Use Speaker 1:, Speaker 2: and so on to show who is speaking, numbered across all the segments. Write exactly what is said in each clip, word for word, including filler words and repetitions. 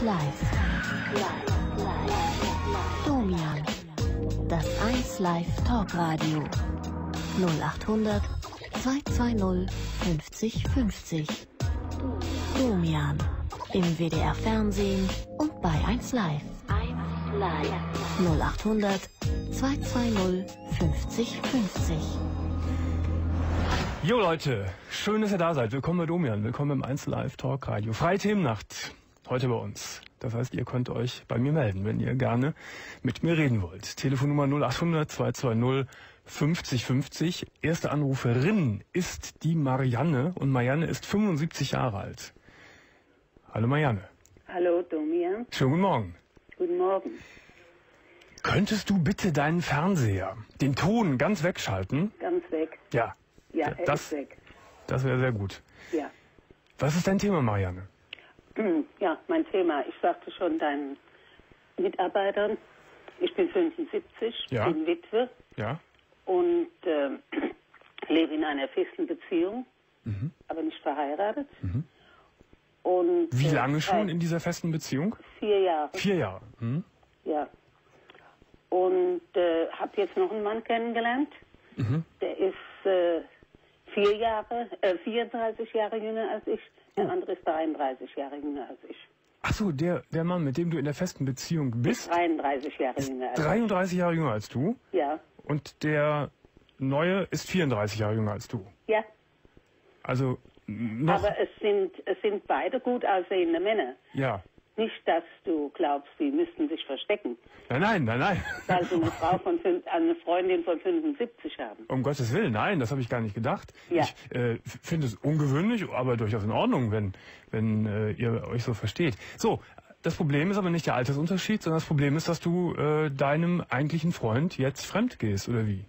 Speaker 1: Live. Domian. Das eins Live Talkradio. null achthundert zweihundertzweißig fünfzig fünfzig. Domian. Im W D R Fernsehen und bei eins Live. eins Live. null achthundert zweihundertzweißig fünfzig fünfzig.
Speaker 2: Jo Leute, schön, dass ihr da seid. Willkommen bei Domian, willkommen im eins Live Talkradio. Freie Themennacht, heute bei uns. Das heißt, ihr könnt euch bei mir melden, wenn ihr gerne mit mir reden wollt. Telefonnummer null achthundert zweihundertzweißig fünfzig fünfzig. Erste Anruferin ist die Marianne und Marianne ist fünfundsiebzig Jahre alt. Hallo Marianne.
Speaker 3: Hallo Domian.
Speaker 2: Schönen guten Morgen.
Speaker 3: Guten Morgen.
Speaker 2: Könntest du bitte deinen Fernseher, den Ton ganz wegschalten?
Speaker 3: Ganz weg.
Speaker 2: Ja.
Speaker 3: Ja, er
Speaker 2: das,
Speaker 3: ist weg.
Speaker 2: Das wäre sehr gut.
Speaker 3: Ja.
Speaker 2: Was ist dein Thema, Marianne?
Speaker 3: Ja, mein Thema. Ich sagte schon deinen Mitarbeitern, ich bin fünfundsiebzig,
Speaker 2: Ja.
Speaker 3: bin Witwe
Speaker 2: Ja.
Speaker 3: und äh, lebe in einer festen Beziehung,
Speaker 2: Mhm.
Speaker 3: aber nicht verheiratet.
Speaker 2: Mhm.
Speaker 3: Und,
Speaker 2: Wie
Speaker 3: äh,
Speaker 2: lange schon
Speaker 3: seit
Speaker 2: in dieser festen Beziehung?
Speaker 3: Vier Jahre.
Speaker 2: Vier Jahre. Mhm.
Speaker 3: Ja. Und äh, habe jetzt noch einen Mann kennengelernt.
Speaker 2: Mhm.
Speaker 3: Der ist äh, vier Jahre, äh, vierunddreißig Jahre jünger als ich. Der
Speaker 2: Oh.
Speaker 3: andere ist dreiunddreißig Jahre jünger als ich.
Speaker 2: Ach so, der, der Mann, mit dem du in der festen Beziehung bist,
Speaker 3: dreiunddreißig Jahre
Speaker 2: ist
Speaker 3: jünger als ich.
Speaker 2: dreiunddreißig Jahre jünger als du
Speaker 3: Ja.
Speaker 2: und der Neue ist vierunddreißig Jahre jünger als du.
Speaker 3: Ja.
Speaker 2: Also noch...
Speaker 3: Aber es sind, es sind beide gut aussehende Männer.
Speaker 2: Ja.
Speaker 3: Nicht, dass du glaubst, sie müssten sich verstecken,
Speaker 2: Nein, nein, nein, nein.
Speaker 3: weil sie eine Frau von fünf, eine Freundin von fünfundsiebzig haben.
Speaker 2: Um Gottes Willen, nein, das habe ich gar nicht gedacht.
Speaker 3: Ja.
Speaker 2: Ich äh, finde es ungewöhnlich, aber durchaus in Ordnung, wenn, wenn äh, ihr euch so versteht. So, das Problem ist aber nicht der Altersunterschied, sondern das Problem ist, dass du äh, deinem eigentlichen Freund jetzt fremd gehst, oder wie?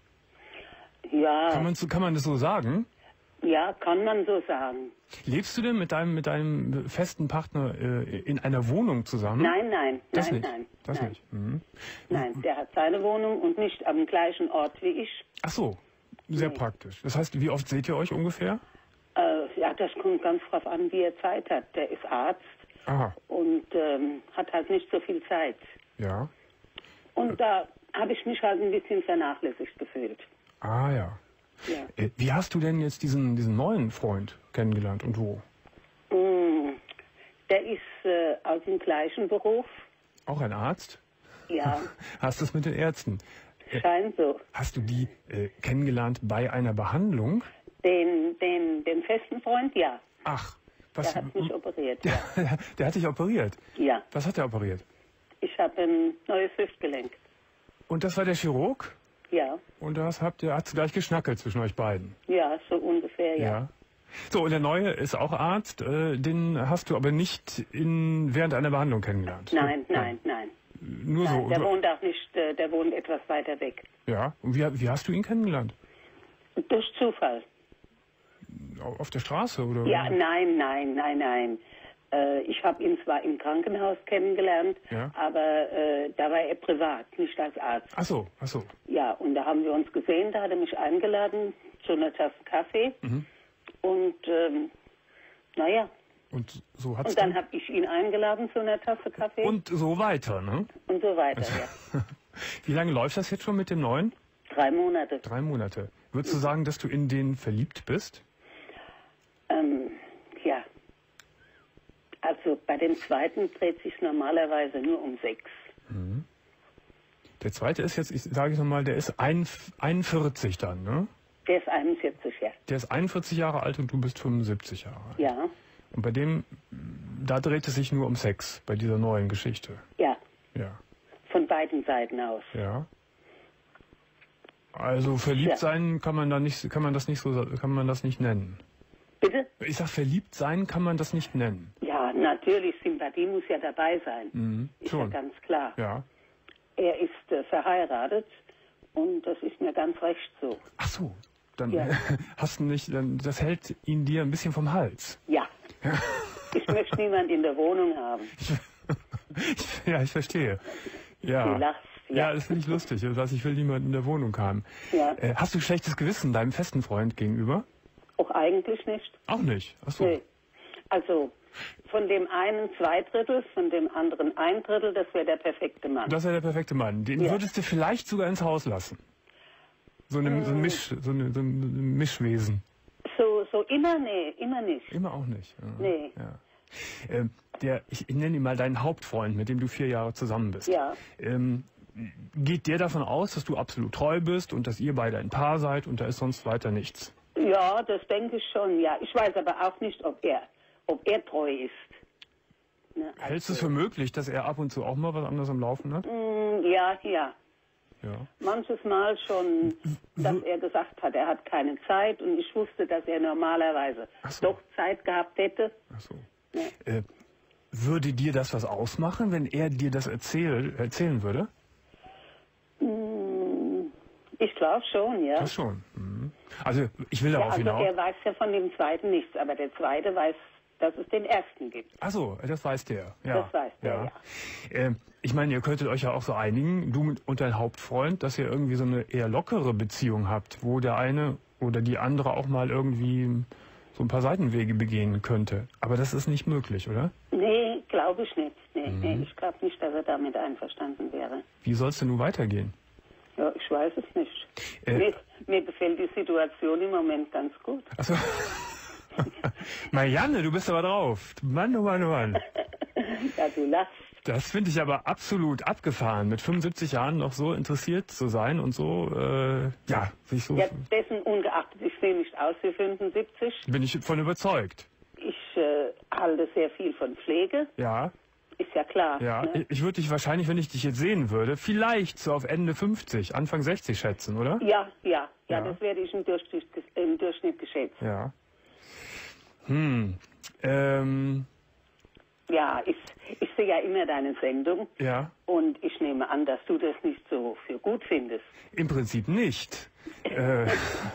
Speaker 3: Ja.
Speaker 2: Kann man, so, kann man das so sagen?
Speaker 3: Ja, kann man so sagen.
Speaker 2: Lebst du denn mit deinem, mit deinem festen Partner äh, in einer Wohnung zusammen?
Speaker 3: Nein, nein,
Speaker 2: Das
Speaker 3: nein,
Speaker 2: nicht.
Speaker 3: nein.
Speaker 2: Das
Speaker 3: nein.
Speaker 2: nicht. Mhm.
Speaker 3: Nein, der hat seine Wohnung und nicht am gleichen Ort wie ich.
Speaker 2: Ach so, sehr
Speaker 3: Nee.
Speaker 2: praktisch. Das heißt, wie oft seht ihr euch ungefähr?
Speaker 3: Äh, ja, das kommt ganz drauf an, wie er Zeit hat. Der ist Arzt
Speaker 2: Aha,
Speaker 3: und ähm, hat halt nicht so viel Zeit.
Speaker 2: ja.
Speaker 3: Und da habe ich mich halt ein bisschen vernachlässigt gefühlt.
Speaker 2: Ah ja.
Speaker 3: Ja.
Speaker 2: Äh, Wie hast du denn jetzt diesen, diesen neuen Freund kennengelernt und wo?
Speaker 3: Mm, Der ist äh, aus dem gleichen Beruf.
Speaker 2: Auch ein Arzt?
Speaker 3: Ja,
Speaker 2: Hast du es mit den Ärzten?
Speaker 3: scheint so.
Speaker 2: Hast du die äh, kennengelernt bei einer Behandlung?
Speaker 3: Den, den, den festen Freund, ja.
Speaker 2: Ach, was?
Speaker 3: Der hat mich operiert,
Speaker 2: der,
Speaker 3: ja.
Speaker 2: der hat dich operiert?
Speaker 3: Ja,
Speaker 2: Was hat er operiert?
Speaker 3: ich habe ein neues Hüftgelenk.
Speaker 2: Und das war der Chirurg?
Speaker 3: Ja,
Speaker 2: Und das habt ihr, hat's gleich geschnackelt zwischen euch beiden?
Speaker 3: ja, so ungefähr, ja.
Speaker 2: So, und der Neue ist auch Arzt, äh, den hast du aber nicht in, während einer Behandlung kennengelernt?
Speaker 3: Nein, nein, nein.
Speaker 2: Nur
Speaker 3: nein
Speaker 2: so?
Speaker 3: der
Speaker 2: du-
Speaker 3: wohnt auch nicht, äh, der wohnt etwas weiter weg.
Speaker 2: Ja, und wie, wie hast du ihn kennengelernt?
Speaker 3: Durch Zufall.
Speaker 2: Au- Auf der Straße, oder?
Speaker 3: Ja, nein, nein, nein, nein. Äh, ich habe ihn zwar im Krankenhaus kennengelernt,
Speaker 2: Ja.
Speaker 3: aber äh, da war er privat, nicht als Arzt.
Speaker 2: Ach so, ach so.
Speaker 3: Ja, und da haben wir uns gesehen, da hat er mich eingeladen zu einer Tasse Kaffee.
Speaker 2: Mhm.
Speaker 3: Und ähm, naja,
Speaker 2: Und so hat's
Speaker 3: und dann
Speaker 2: dann-
Speaker 3: habe ich ihn eingeladen zu einer Tasse Kaffee und,
Speaker 2: Und so weiter, ne?
Speaker 3: so weiter, ja.
Speaker 2: Wie lange läuft das jetzt schon mit dem Neuen?
Speaker 3: Drei Monate.
Speaker 2: Drei Monate. Würdest du sagen, dass du in den verliebt bist?
Speaker 3: Ähm, ja. Also bei dem zweiten dreht sich normalerweise nur um Sex.
Speaker 2: Der zweite ist jetzt, ich sage es nochmal, der ist ein, einundvierzig dann, ne?
Speaker 3: Der ist einundvierzig, ja.
Speaker 2: Der ist einundvierzig Jahre alt und du bist fünfundsiebzig Jahre alt.
Speaker 3: Ja,
Speaker 2: Und bei dem, da dreht es sich nur um Sex, bei dieser neuen Geschichte.
Speaker 3: ja.
Speaker 2: Ja,
Speaker 3: Von beiden Seiten aus.
Speaker 2: ja. Also verliebt
Speaker 3: Ja.
Speaker 2: sein kann man da nicht, kann man das nicht so, kann man das nicht nennen.
Speaker 3: Bitte?
Speaker 2: Ich sag, verliebt sein kann man das nicht nennen.
Speaker 3: Ja, natürlich, Sympathie muss ja dabei sein.
Speaker 2: Mhm,
Speaker 3: Ist
Speaker 2: schon.
Speaker 3: ja ganz klar.
Speaker 2: Ja.
Speaker 3: Er ist äh, verheiratet und das ist mir ganz recht so.
Speaker 2: Ach so, dann
Speaker 3: Ja.
Speaker 2: hast du nicht, dann, das hält ihn dir ein bisschen vom Hals.
Speaker 3: Ja. Ich möchte niemand in der Wohnung haben.
Speaker 2: Ja, ich verstehe. Ja.
Speaker 3: Du lachst,
Speaker 2: Ja,
Speaker 3: ja.
Speaker 2: das finde ich lustig. Das heißt, ich will niemanden in der Wohnung haben.
Speaker 3: Ja.
Speaker 2: Äh, hast du schlechtes Gewissen deinem festen Freund gegenüber?
Speaker 3: Auch eigentlich nicht.
Speaker 2: Auch nicht. Ach so.
Speaker 3: Nee. Also von dem einen zwei Drittel, von dem anderen ein Drittel, das wäre der perfekte Mann.
Speaker 2: Das wäre der perfekte Mann. Den
Speaker 3: Ja.
Speaker 2: würdest du vielleicht sogar ins Haus lassen. So, eine, so, ein, Misch, so, eine, so ein Mischwesen.
Speaker 3: So, so immer, nee, immer nicht.
Speaker 2: Immer auch nicht. Ja.
Speaker 3: Nee.
Speaker 2: Ja. Ähm, der, ich, ich nenne ihn mal deinen Hauptfreund, mit dem du vier Jahre zusammen bist.
Speaker 3: Ja.
Speaker 2: Ähm, geht der davon aus, dass du absolut treu bist und dass ihr beide ein Paar seid und da ist sonst weiter nichts?
Speaker 3: Ja, das denke ich schon, ja. Ich weiß aber auch nicht, ob er, ob er treu ist. Ne, also,
Speaker 2: Hältst du es für möglich, dass er ab und zu auch mal was anderes am Laufen hat?
Speaker 3: mh, ja, ja.
Speaker 2: Ja.
Speaker 3: Manches Mal schon, dass er gesagt hat, er hat keine Zeit und ich wusste, dass er normalerweise
Speaker 2: Ach so.
Speaker 3: doch Zeit gehabt hätte.
Speaker 2: Ach so.
Speaker 3: Ja.
Speaker 2: Äh, würde dir das was ausmachen, wenn er dir das erzähl, erzählen würde?
Speaker 3: Mh, Ich glaube schon, ja.
Speaker 2: Das schon. Mhm. Also ich will
Speaker 3: Ja,
Speaker 2: darauf
Speaker 3: also
Speaker 2: hinaus.
Speaker 3: er weiß ja von dem zweiten nichts, aber der zweite weiß, dass es den ersten gibt.
Speaker 2: Ach so, das weiß der. Ja.
Speaker 3: Das weiß der, ja.
Speaker 2: Ähm, ich meine, ihr könntet euch ja auch so einigen, du mit- und dein Hauptfreund, dass ihr irgendwie so eine eher lockere Beziehung habt, wo der eine oder die andere auch mal irgendwie so ein paar Seitenwege begehen könnte. Aber das ist nicht möglich, oder?
Speaker 3: Nee, glaube ich nicht. Nee,
Speaker 2: Mhm.
Speaker 3: nee, ich glaube nicht, dass er damit einverstanden wäre.
Speaker 2: Wie soll es denn nun weitergehen?
Speaker 3: Ja, ich weiß es nicht.
Speaker 2: Äh.
Speaker 3: Mir, mir gefällt die Situation im Moment ganz gut.
Speaker 2: Achso. Marianne, du bist aber drauf. Mann, oh Mann, oh Mann.
Speaker 3: Ja, du lachst.
Speaker 2: Das finde ich aber absolut abgefahren, mit fünfundsiebzig Jahren noch so interessiert zu sein und so, äh, ja, sich so,
Speaker 3: Ja, dessen ungeachtet, ich sehe nicht aus wie fünfundsiebzig.
Speaker 2: bin ich von überzeugt.
Speaker 3: Ich äh, halte sehr viel von Pflege,
Speaker 2: Ja,
Speaker 3: ist ja klar.
Speaker 2: ja.
Speaker 3: Ne?
Speaker 2: Ich würde dich wahrscheinlich, wenn ich dich jetzt sehen würde, vielleicht so auf Ende fünfzig, Anfang sechzig schätzen, oder?
Speaker 3: Ja, ja, ja,
Speaker 2: Ja.
Speaker 3: das werde ich im Durchschnitt, im Durchschnitt geschätzt.
Speaker 2: Ja. Hm. Ähm,
Speaker 3: Ja, ich, ich sehe ja immer deine Sendung
Speaker 2: ja.
Speaker 3: und ich nehme an, dass du das nicht so für gut findest.
Speaker 2: Im Prinzip nicht. Äh,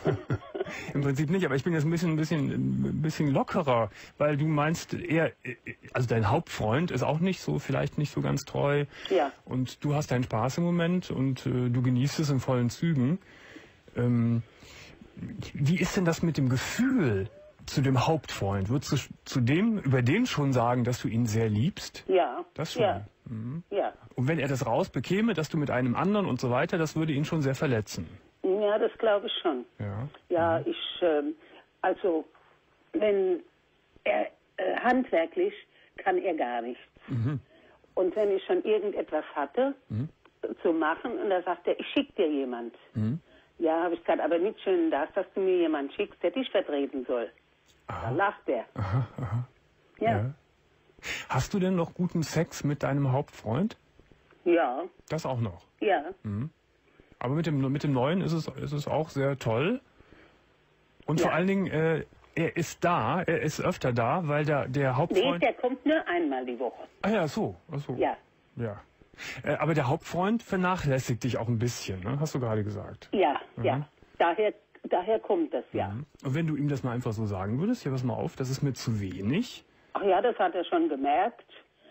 Speaker 2: Im Prinzip nicht, aber ich bin jetzt ein bisschen, ein bisschen, ein bisschen lockerer, weil du meinst, er, also dein Hauptfreund ist auch nicht so, vielleicht nicht so ganz treu.
Speaker 3: Ja.
Speaker 2: Und du hast deinen Spaß im Moment und äh, du genießt es in vollen Zügen. Ähm, wie ist denn das mit dem Gefühl zu dem Hauptfreund? Würdest du zu dem, über den schon sagen, dass du ihn sehr liebst?
Speaker 3: Ja.
Speaker 2: Das schon.
Speaker 3: Ja.
Speaker 2: Mhm.
Speaker 3: Ja.
Speaker 2: Und wenn er das rausbekäme, dass du mit einem anderen und so weiter, das würde ihn schon sehr verletzen.
Speaker 3: Ja, das glaube ich schon.
Speaker 2: Ja.
Speaker 3: Ja, ich, ähm, also, wenn er äh, handwerklich kann er gar nichts.
Speaker 2: Mhm.
Speaker 3: Und wenn ich schon irgendetwas hatte
Speaker 2: Mhm.
Speaker 3: zu machen und da sagt er, ich schicke dir jemand.
Speaker 2: Mhm.
Speaker 3: Ja, habe ich gesagt, aber nicht schön das, dass du mir jemand schickst, der dich vertreten soll. Da
Speaker 2: Aha.
Speaker 3: lacht er.
Speaker 2: Aha, aha.
Speaker 3: Ja.
Speaker 2: Ja. Hast du denn noch guten Sex mit deinem Hauptfreund?
Speaker 3: Ja,
Speaker 2: Das auch noch.
Speaker 3: ja.
Speaker 2: Aber mit dem, mit dem Neuen ist es, ist es auch sehr toll. Und
Speaker 3: Ja.
Speaker 2: vor allen Dingen, äh, er ist da, er ist öfter da, weil der, der
Speaker 3: Nee,
Speaker 2: Hauptfreund...
Speaker 3: der kommt nur einmal die Woche.
Speaker 2: ah ja, so. Ach so.
Speaker 3: Ja,
Speaker 2: Ja. Äh, aber der Hauptfreund vernachlässigt dich auch ein bisschen, ne? Hast du gerade gesagt.
Speaker 3: ja, ja. Daher, daher kommt das, ja.
Speaker 2: Mhm. Und wenn du ihm das mal einfach so sagen würdest, ja, pass mal auf, das ist mir zu wenig.
Speaker 3: Ach ja, das hat er schon gemerkt.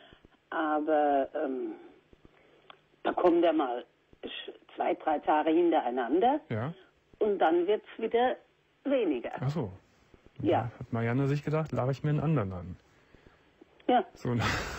Speaker 3: Aber ähm, da kommt er mal sch- zwei, drei Tage hintereinander
Speaker 2: Ja.
Speaker 3: und dann wird es wieder weniger.
Speaker 2: Ach so.
Speaker 3: Ja.
Speaker 2: Hat Marianne sich gedacht, lache ich mir einen anderen an.
Speaker 3: Ja,
Speaker 2: So.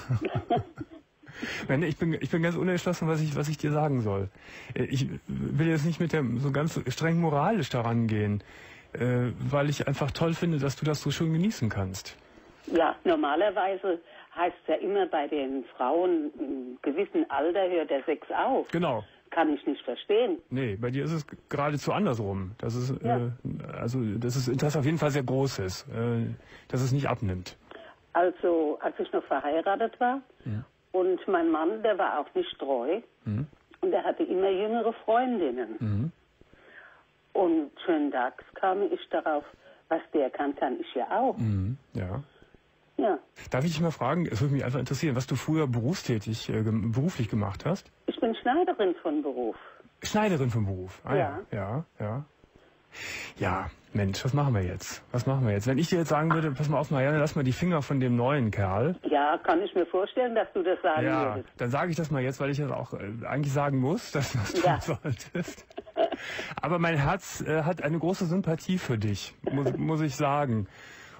Speaker 2: Nein, ich bin, ich bin ganz unentschlossen, was ich, was ich dir sagen soll. Äh, Ich will jetzt nicht mit dem so ganz streng moralisch daran gehen, äh, weil ich einfach toll finde, dass du das so schön genießen kannst.
Speaker 3: ja, normalerweise heißt es ja immer bei den Frauen, im gewissen Alter hört der Sex auf.
Speaker 2: Genau.
Speaker 3: Kann ich nicht verstehen.
Speaker 2: Nee, bei dir ist es geradezu andersrum. Das ist,
Speaker 3: Ja.
Speaker 2: äh, also, dass das Interesse auf jeden Fall sehr groß ist, äh, dass es nicht abnimmt.
Speaker 3: Also, als ich noch verheiratet war
Speaker 2: Ja.
Speaker 3: und mein Mann, der war auch nicht treu
Speaker 2: Mhm.
Speaker 3: und er hatte immer jüngere Freundinnen.
Speaker 2: Mhm.
Speaker 3: Und schön tags kam ich darauf, was der kann, kann ich ja auch.
Speaker 2: Mhm. Ja.
Speaker 3: Ja,
Speaker 2: Darf ich dich mal fragen, es würde mich einfach interessieren, was du früher berufstätig, äh, gem- beruflich gemacht hast?
Speaker 3: ich bin Schneiderin von Beruf.
Speaker 2: Schneiderin vom Beruf. Ah,
Speaker 3: Ja.
Speaker 2: ja. Ja, ja. Ja, Mensch, was machen wir jetzt? Was machen wir jetzt? Wenn ich dir jetzt sagen würde, pass mal auf, Marianne, lass mal die Finger von dem neuen Kerl.
Speaker 3: Ja, kann ich mir vorstellen, dass du das sagen
Speaker 2: Ja,
Speaker 3: würdest.
Speaker 2: dann sage ich das mal jetzt, weil ich das auch äh, eigentlich sagen muss, dass du das tun
Speaker 3: Ja.
Speaker 2: solltest. Aber mein Herz äh, hat eine große Sympathie für dich, muss, muss ich sagen.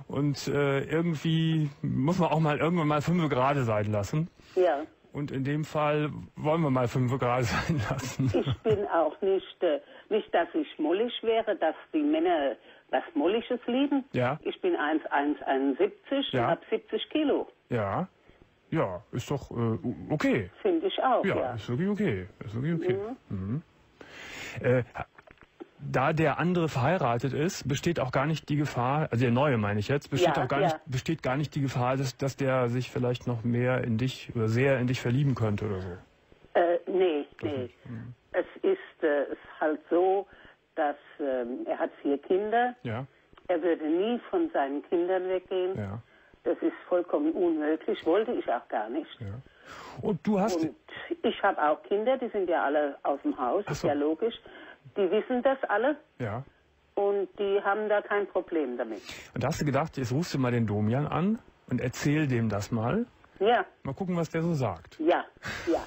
Speaker 2: Und äh, irgendwie muss man auch mal irgendwann mal fünf gerade sein lassen.
Speaker 3: Ja.
Speaker 2: Und in dem Fall wollen wir mal fünf gerade sein lassen.
Speaker 3: Ich bin auch nicht, äh, nicht, dass ich mollig wäre, dass die Männer was Molliges lieben.
Speaker 2: Ja.
Speaker 3: Ich bin eins Komma einundsiebzig
Speaker 2: Ja.
Speaker 3: und habe siebzig Kilo.
Speaker 2: Ja, ja, ist doch äh, okay.
Speaker 3: Finde ich auch,
Speaker 2: Ja,
Speaker 3: ja.
Speaker 2: ist wirklich okay. Ist wirklich okay. Mhm. Äh, da der andere verheiratet ist, besteht auch gar nicht die Gefahr, also der Neue meine ich jetzt, besteht
Speaker 3: Ja,
Speaker 2: auch gar
Speaker 3: ja.
Speaker 2: nicht, besteht gar nicht die Gefahr, dass, dass der sich vielleicht noch mehr in dich oder sehr in dich verlieben könnte oder so.
Speaker 3: Äh, nee, nee.
Speaker 2: nicht. Mhm.
Speaker 3: Es ist, äh, es ist halt so, dass ähm, er hat vier Kinder.
Speaker 2: Ja,
Speaker 3: Er würde nie von seinen Kindern weggehen.
Speaker 2: ja,
Speaker 3: Das ist vollkommen unmöglich, wollte ich auch gar nicht.
Speaker 2: ja. Und du hast,
Speaker 3: Und ich habe auch Kinder, die sind ja alle aus dem Haus,
Speaker 2: Ach
Speaker 3: ist
Speaker 2: so.
Speaker 3: ja logisch. Die wissen das alle
Speaker 2: ja,
Speaker 3: und die haben da kein Problem damit.
Speaker 2: und da hast du gedacht, jetzt rufst du mal den Domian an und erzähl dem das mal.
Speaker 3: Ja,
Speaker 2: Mal gucken, was der so sagt.
Speaker 3: ja, ja.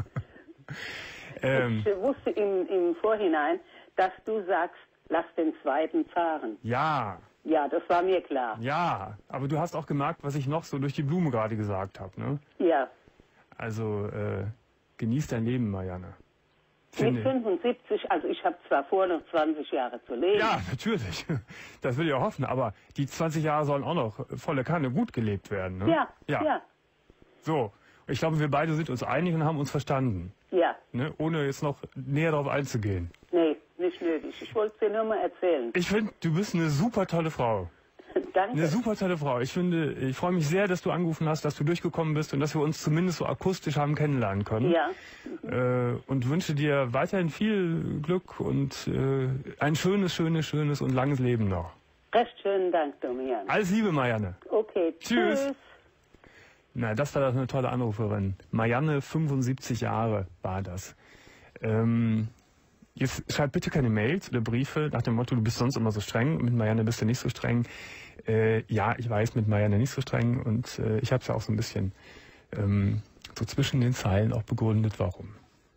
Speaker 2: Ähm,
Speaker 3: Ich wusste im, im Vorhinein, dass du sagst, lass den zweiten fahren.
Speaker 2: ja,
Speaker 3: Ja, das war mir klar.
Speaker 2: ja, aber du hast auch gemerkt, was ich noch so durch die Blume gerade gesagt habe, ne?
Speaker 3: Ja.
Speaker 2: Also, äh, genieß dein Leben, Marianne.
Speaker 3: Mit
Speaker 2: Finde.
Speaker 3: fünfundsiebzig, also ich habe zwar vor, noch zwanzig Jahre zu leben.
Speaker 2: Ja, natürlich. Das will ich auch hoffen, aber die zwanzig Jahre sollen auch noch volle Kanne gut gelebt werden, ne?
Speaker 3: Ja,
Speaker 2: Ja.
Speaker 3: ja,
Speaker 2: So. Ich glaube, wir beide sind uns einig und haben uns verstanden,
Speaker 3: ja.
Speaker 2: ne? Ohne jetzt noch näher darauf einzugehen.
Speaker 3: Nee, nicht nötig. Ich wollte es dir nur mal erzählen.
Speaker 2: Ich finde, du bist eine super tolle Frau.
Speaker 3: Danke.
Speaker 2: Eine super tolle Frau. Ich finde, ich freue mich sehr, dass du angerufen hast, dass du durchgekommen bist und dass wir uns zumindest so akustisch haben kennenlernen können.
Speaker 3: Ja,
Speaker 2: Äh, und wünsche dir weiterhin viel Glück und äh, ein schönes, schönes, schönes und langes Leben noch.
Speaker 3: recht schönen Dank, Domian.
Speaker 2: Alles Liebe, Marianne.
Speaker 3: Okay,
Speaker 2: Tschüss.
Speaker 3: tschüss.
Speaker 2: Na, das war doch eine tolle Anruferin. Marianne, fünfundsiebzig Jahre war das. Ähm, jetzt schreib bitte keine Mails oder Briefe nach dem Motto, du bist sonst immer so streng. Mit Marianne bist du nicht so streng. Äh, ja, ich weiß, mit Marianne nicht so streng. Und äh, ich habe es ja auch so ein bisschen ähm, so zwischen den Zeilen auch begründet, warum.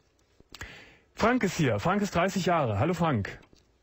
Speaker 2: Frank ist hier. Frank ist dreißig Jahre. Hallo Frank.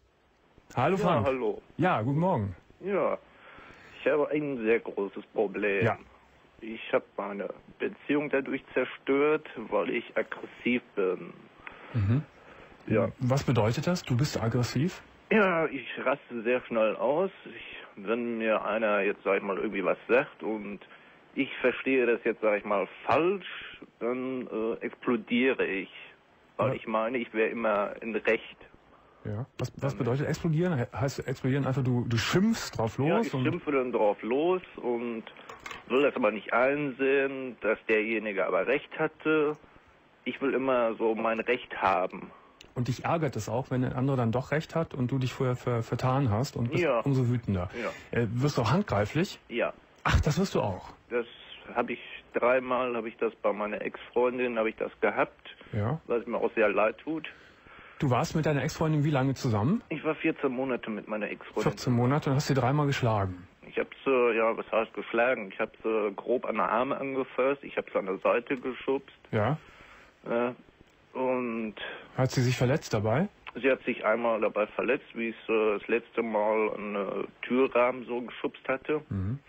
Speaker 2: Hallo
Speaker 4: Ja,
Speaker 2: Frank.
Speaker 4: hallo.
Speaker 2: Ja, guten Morgen.
Speaker 4: Ja, ich habe ein sehr großes Problem.
Speaker 2: Ja.
Speaker 4: Ich habe meine Beziehung dadurch zerstört, weil ich aggressiv bin.
Speaker 2: Mhm.
Speaker 4: Ja.
Speaker 2: Was bedeutet das? Du bist aggressiv?
Speaker 4: Ja, ich raste sehr schnell aus. Ich, wenn mir einer jetzt, sag ich mal, irgendwie was sagt und ich verstehe das jetzt, sag ich mal, falsch, dann äh, explodiere ich. Weil
Speaker 2: Ja.
Speaker 4: ich meine, ich wäre immer in Recht.
Speaker 2: Ja. Was, was bedeutet explodieren? He- Heißt explodieren einfach, du, du schimpfst drauf los?
Speaker 4: Ja, ich
Speaker 2: und
Speaker 4: schimpfe dann drauf los und will das aber nicht einsehen, dass derjenige aber recht hatte. Ich will immer so mein Recht haben.
Speaker 2: Und dich ärgert es auch, wenn ein anderer dann doch recht hat und du dich vorher ver, vertan hast und bist
Speaker 4: Ja.
Speaker 2: umso wütender.
Speaker 4: Ja.
Speaker 2: Äh, wirst du auch handgreiflich?
Speaker 4: Ja,
Speaker 2: Ach, das wirst du auch.
Speaker 4: das habe ich dreimal, habe ich das bei meiner Ex-Freundin, habe ich das gehabt,
Speaker 2: Ja.
Speaker 4: was mir auch sehr leid tut.
Speaker 2: Du warst mit deiner Ex-Freundin wie lange zusammen?
Speaker 4: Ich war vierzehn Monate mit meiner Ex-Freundin.
Speaker 2: vierzehn Monate und hast sie dreimal geschlagen.
Speaker 4: Ich habe sie, ja, was heißt geschlagen? Ich habe sie grob an der Arme angefasst, ich habe sie an der Seite geschubst.
Speaker 2: Ja.
Speaker 4: Äh, und
Speaker 2: Hat sie sich verletzt dabei?
Speaker 4: sie hat sich einmal dabei verletzt, wie ich sie das letzte Mal an den Türrahmen so geschubst hatte.
Speaker 2: Mhm.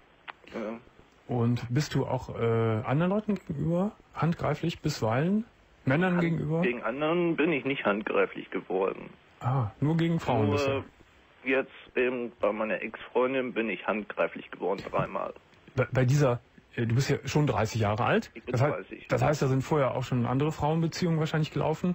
Speaker 4: Ja.
Speaker 2: Und bist du auch äh, anderen Leuten gegenüber handgreiflich bisweilen? Männern gegenüber?
Speaker 4: Gegen anderen bin ich nicht handgreiflich geworden.
Speaker 2: Ah, nur gegen Frauen bist
Speaker 4: Nur
Speaker 2: du.
Speaker 4: jetzt eben bei meiner Ex-Freundin bin ich handgreiflich geworden dreimal.
Speaker 2: Bei, bei dieser, äh, du bist ja schon dreißig Jahre alt.
Speaker 4: Ich bin
Speaker 2: das, heißt,
Speaker 4: dreißig.
Speaker 2: das heißt, da sind vorher auch schon andere Frauenbeziehungen wahrscheinlich gelaufen.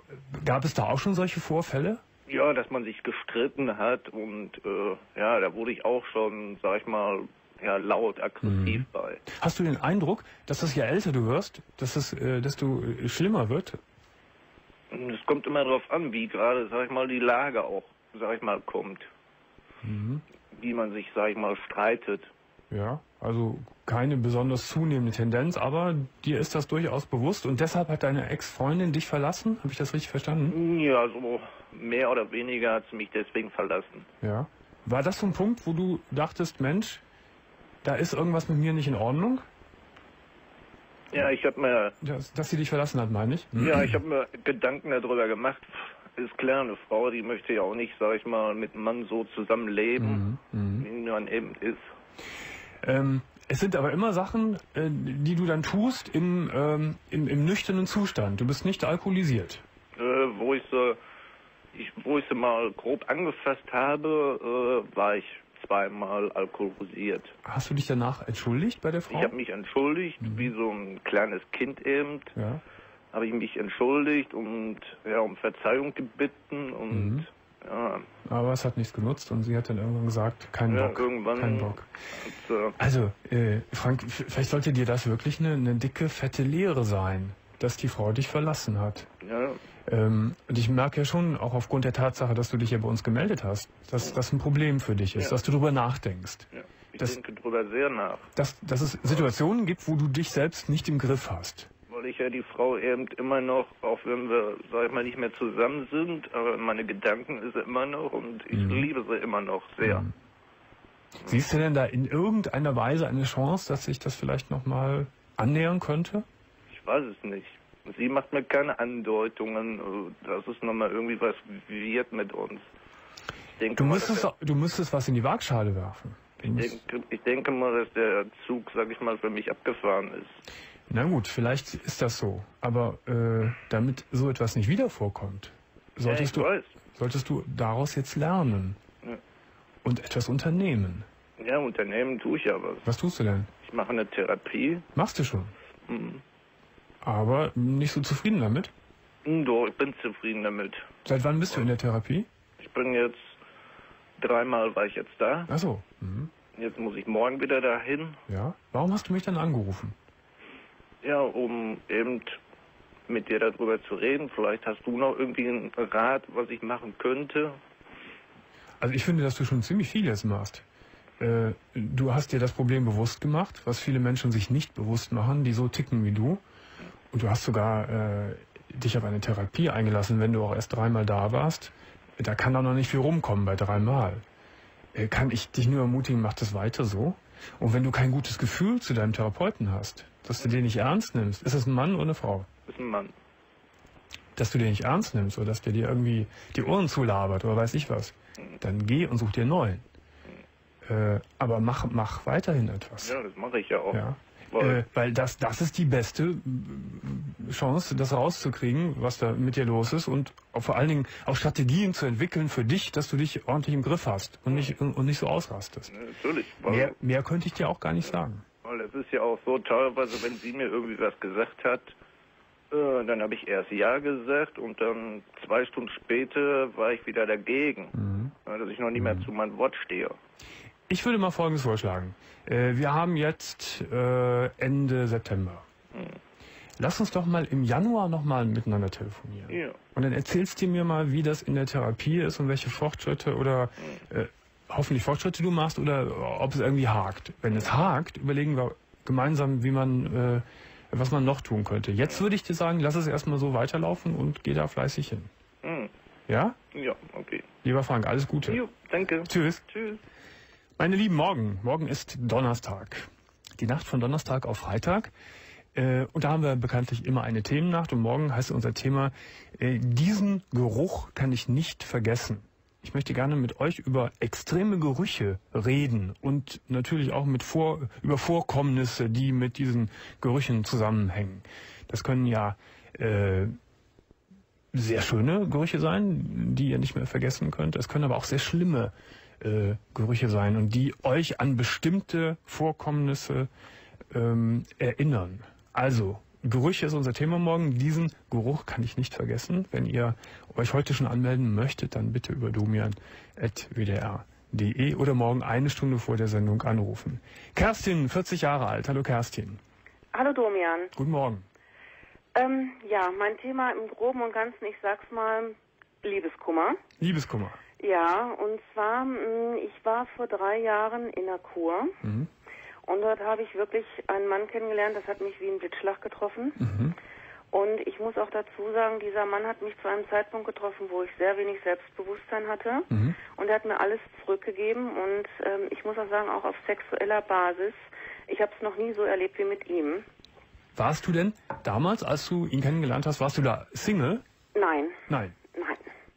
Speaker 2: Gab es da auch schon solche Vorfälle?
Speaker 4: Ja, dass man sich gestritten hat und äh, ja, da wurde ich auch schon, sag ich mal, ja, laut aggressiv
Speaker 2: Mhm.
Speaker 4: bei.
Speaker 2: Hast du den Eindruck, dass das je älter du wirst, dass es äh, desto äh, schlimmer wird?
Speaker 4: Und es kommt immer darauf an, wie gerade, sag ich mal, die Lage auch, sag ich mal, kommt.
Speaker 2: Mhm.
Speaker 4: Wie man sich, sag ich mal, streitet.
Speaker 2: Ja, also keine besonders zunehmende Tendenz, aber dir ist das durchaus bewusst und deshalb hat deine Ex-Freundin dich verlassen? Habe ich das richtig verstanden?
Speaker 4: Ja, so mehr oder weniger hat sie mich deswegen verlassen.
Speaker 2: Ja. War das so ein Punkt, wo du dachtest, Mensch, da ist irgendwas mit mir nicht in Ordnung?
Speaker 4: Ja, ich habe mir
Speaker 2: Dass, dass sie dich verlassen hat, meine ich?
Speaker 4: Ja, ich habe mir Gedanken darüber gemacht. ist klar, eine Frau, die möchte ja auch nicht, sag ich mal, mit einem Mann so zusammenleben, mhm. wie man eben ist.
Speaker 2: Ähm, es sind aber immer Sachen, äh, die du dann tust im, ähm, im, im nüchternen Zustand. Du bist nicht alkoholisiert.
Speaker 4: Äh, wo ich sie, ich, wo ich sie mal grob angefasst habe, äh, war ich zweimal alkoholisiert.
Speaker 2: Hast du dich danach entschuldigt bei der Frau?
Speaker 4: Ich habe mich entschuldigt, mhm. wie so ein kleines Kind eben.
Speaker 2: Ja.
Speaker 4: Habe ich mich entschuldigt und ja, um Verzeihung gebeten und
Speaker 2: mhm.
Speaker 4: ja.
Speaker 2: Aber es hat nichts genutzt und sie hat dann irgendwann gesagt, kein
Speaker 4: ja,
Speaker 2: Bock.
Speaker 4: Irgendwann
Speaker 2: kein Bock.
Speaker 4: Und, äh,
Speaker 2: also, äh, Frank, vielleicht sollte dir das wirklich eine, eine dicke, fette Lehre sein, dass die Frau dich verlassen hat.
Speaker 4: Ja.
Speaker 2: Ähm, und ich merke ja schon, auch aufgrund der Tatsache, dass du dich ja bei uns gemeldet hast, dass das ein Problem für dich ist, ja. dass du drüber nachdenkst.
Speaker 4: Ja, ich
Speaker 2: dass,
Speaker 4: denke drüber sehr nach.
Speaker 2: Dass, dass es Situationen gibt, wo du dich selbst nicht im Griff hast.
Speaker 4: Weil ich ja die Frau eben immer noch, auch wenn wir, sag ich mal, nicht mehr zusammen sind, aber meine Gedanken ist sie immer noch und ich mhm. liebe sie immer noch sehr.
Speaker 2: Mhm. Siehst du denn da in irgendeiner Weise eine Chance, dass sich das vielleicht nochmal annähern könnte?
Speaker 4: Ich weiß es nicht. Sie macht mir keine Andeutungen, dass es nochmal irgendwie was wird mit uns. Ich denke
Speaker 2: du,
Speaker 4: mal,
Speaker 2: müsstest,
Speaker 4: der,
Speaker 2: du müsstest was in die Waagschale werfen.
Speaker 4: Ich denke, ich denke mal, dass der Zug, sag ich mal, für mich abgefahren ist.
Speaker 2: Na gut, vielleicht ist das so. Aber äh, damit so etwas nicht wieder vorkommt, solltest,
Speaker 4: ja, ich
Speaker 2: du,
Speaker 4: weiß.
Speaker 2: solltest du daraus jetzt lernen
Speaker 4: ja.
Speaker 2: und etwas unternehmen.
Speaker 4: Ja, unternehmen tue ich ja was.
Speaker 2: Was tust du denn?
Speaker 4: Ich mache eine Therapie.
Speaker 2: Machst du schon?
Speaker 4: Mhm.
Speaker 2: Aber nicht so zufrieden damit?
Speaker 4: Doch, ich bin zufrieden damit.
Speaker 2: Seit wann bist du in der Therapie?
Speaker 4: Ich bin jetzt, dreimal war ich jetzt da.
Speaker 2: Ach so. Mhm.
Speaker 4: Jetzt muss ich morgen wieder dahin.
Speaker 2: Ja. Warum hast du mich dann angerufen?
Speaker 4: Ja, um eben mit dir darüber zu reden. Vielleicht hast du noch irgendwie einen Rat, was ich machen könnte.
Speaker 2: Also ich finde, dass du schon ziemlich viel jetzt machst. Äh, du hast dir das Problem bewusst gemacht, was viele Menschen sich nicht bewusst machen, die so ticken wie du. Und du hast sogar äh, dich auf eine Therapie eingelassen, wenn du auch erst dreimal da warst. Da kann doch noch nicht viel rumkommen bei dreimal. Äh, kann ich dich nur ermutigen, mach das weiter so. Und wenn du kein gutes Gefühl zu deinem Therapeuten hast, dass du den nicht ernst nimmst, ist es ein Mann oder eine Frau?
Speaker 4: Das ist ein Mann.
Speaker 2: Dass du den nicht ernst nimmst oder dass der dir irgendwie die Ohren zulabert oder weiß ich was, dann geh und such dir einen neuen. Äh, aber mach, mach weiterhin etwas.
Speaker 4: Ja, das mache ich ja auch.
Speaker 2: Ja. Weil, äh, weil das, das ist die beste Chance, das rauszukriegen, was da mit dir los ist und auch vor allen Dingen auch Strategien zu entwickeln für dich, dass du dich ordentlich im Griff hast und nicht, und nicht so ausrastest.
Speaker 4: Ja, natürlich.
Speaker 2: Mehr, mehr könnte ich dir auch gar nicht sagen.
Speaker 4: Weil es ist ja auch so teilweise, wenn sie mir irgendwie was gesagt hat, äh, dann habe ich erst Ja gesagt und dann zwei Stunden später war ich wieder dagegen, mhm. dass ich noch nie mehr mhm. zu meinem Wort stehe.
Speaker 2: Ich würde mal Folgendes vorschlagen. Äh, wir haben jetzt äh, Ende September. Hm. Lass uns doch mal im Januar nochmal miteinander telefonieren.
Speaker 4: Ja.
Speaker 2: Und dann erzählst du mir mal, wie das in der Therapie ist und welche Fortschritte oder hm. äh, hoffentlich Fortschritte du machst oder ob es irgendwie hakt. Wenn es hakt, überlegen wir gemeinsam, wie man, äh, was man noch tun könnte. Jetzt würde ich dir sagen, lass es erstmal so weiterlaufen und geh da fleißig hin.
Speaker 4: Hm.
Speaker 2: Ja?
Speaker 4: Ja, okay.
Speaker 2: Lieber Frank, alles Gute.
Speaker 4: Jo, danke.
Speaker 2: Tschüss.
Speaker 4: Tschüss.
Speaker 2: Meine Lieben, morgen. Morgen ist Donnerstag. Die Nacht von Donnerstag auf Freitag. Äh, und da haben wir bekanntlich immer eine Themennacht. Und morgen heißt unser Thema, äh, diesen Geruch kann ich nicht vergessen. Ich möchte gerne mit euch über extreme Gerüche reden und natürlich auch mit Vor- über Vorkommnisse, die mit diesen Gerüchen zusammenhängen. Das können ja äh, sehr schöne Gerüche sein, die ihr nicht mehr vergessen könnt. Es können aber auch sehr schlimme Äh, Gerüche sein und die euch an bestimmte Vorkommnisse ähm, erinnern. Also, Gerüche ist unser Thema morgen. Diesen Geruch kann ich nicht vergessen. Wenn ihr euch heute schon anmelden möchtet, dann bitte über domian at w d r punkt d e oder morgen eine Stunde vor der Sendung anrufen. Kerstin, vierzig Jahre alt. Hallo Kerstin.
Speaker 5: Hallo Domian.
Speaker 2: Guten Morgen.
Speaker 5: Ähm, ja, mein Thema im Groben und Ganzen, ich sag's mal, Liebeskummer.
Speaker 2: Liebeskummer.
Speaker 5: Ja, und zwar, ich war vor drei Jahren in der Kur mhm. und dort habe ich wirklich einen Mann kennengelernt, das hat mich wie ein Blitzschlag getroffen. Mhm. Und ich muss auch dazu sagen, dieser Mann hat mich zu einem Zeitpunkt getroffen, wo ich sehr wenig Selbstbewusstsein hatte. Mhm. Und er hat mir alles zurückgegeben und ähm, ich muss auch sagen, auch auf sexueller Basis. Ich habe es noch nie so erlebt wie mit ihm.
Speaker 2: Warst du denn damals, als du ihn kennengelernt hast, warst du da Single?
Speaker 5: Nein.
Speaker 2: Nein.
Speaker 5: Nein.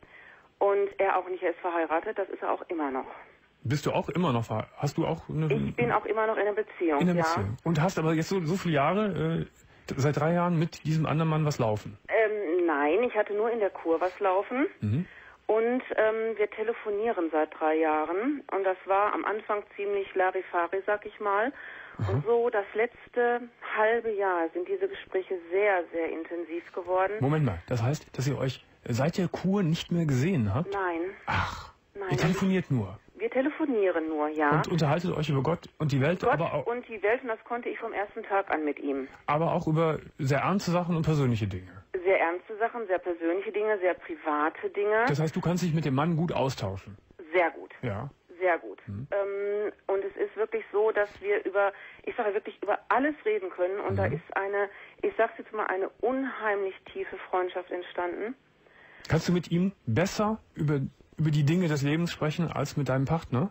Speaker 5: Und er auch nicht, er ist verheiratet, das ist er auch immer noch.
Speaker 2: Bist du auch immer noch verheiratet? Hast du auch eine...
Speaker 5: Ich bin auch immer noch in einer Beziehung,
Speaker 2: in einer
Speaker 5: ja.
Speaker 2: Beziehung. Und hast aber jetzt so, so viele Jahre, äh, seit drei Jahren mit diesem anderen Mann was laufen?
Speaker 5: Ähm, nein, ich hatte nur in der Kur was laufen.
Speaker 2: Mhm.
Speaker 5: Und ähm, wir telefonieren seit drei Jahren. Und das war am Anfang ziemlich Larifari, sag ich mal. Aha. Und so das letzte halbe Jahr sind diese Gespräche sehr, sehr intensiv geworden.
Speaker 2: Moment mal, das heißt, dass ihr euch seit der Kur nicht mehr gesehen habt?
Speaker 5: Nein.
Speaker 2: Ach,
Speaker 5: Nein,
Speaker 2: ihr telefoniert nur?
Speaker 5: Wir telefonieren nur, ja.
Speaker 2: Und unterhaltet euch über Gott und die Welt,
Speaker 5: Gott
Speaker 2: aber auch...
Speaker 5: und die Welt, und das konnte ich vom ersten Tag an mit ihm.
Speaker 2: Aber auch über sehr ernste Sachen und persönliche Dinge?
Speaker 5: Sehr ernste Sachen, sehr persönliche Dinge, sehr private Dinge.
Speaker 2: Das heißt, du kannst dich mit dem Mann gut austauschen?
Speaker 5: Sehr gut.
Speaker 2: Ja.
Speaker 5: Sehr gut. Hm. Ähm, und es ist wirklich so, dass wir über, ich sage wirklich, über alles reden können. Und mhm. da ist eine, ich sag's jetzt mal, eine unheimlich tiefe Freundschaft entstanden.
Speaker 2: Kannst du mit ihm besser über, über die Dinge des Lebens sprechen als mit deinem Partner?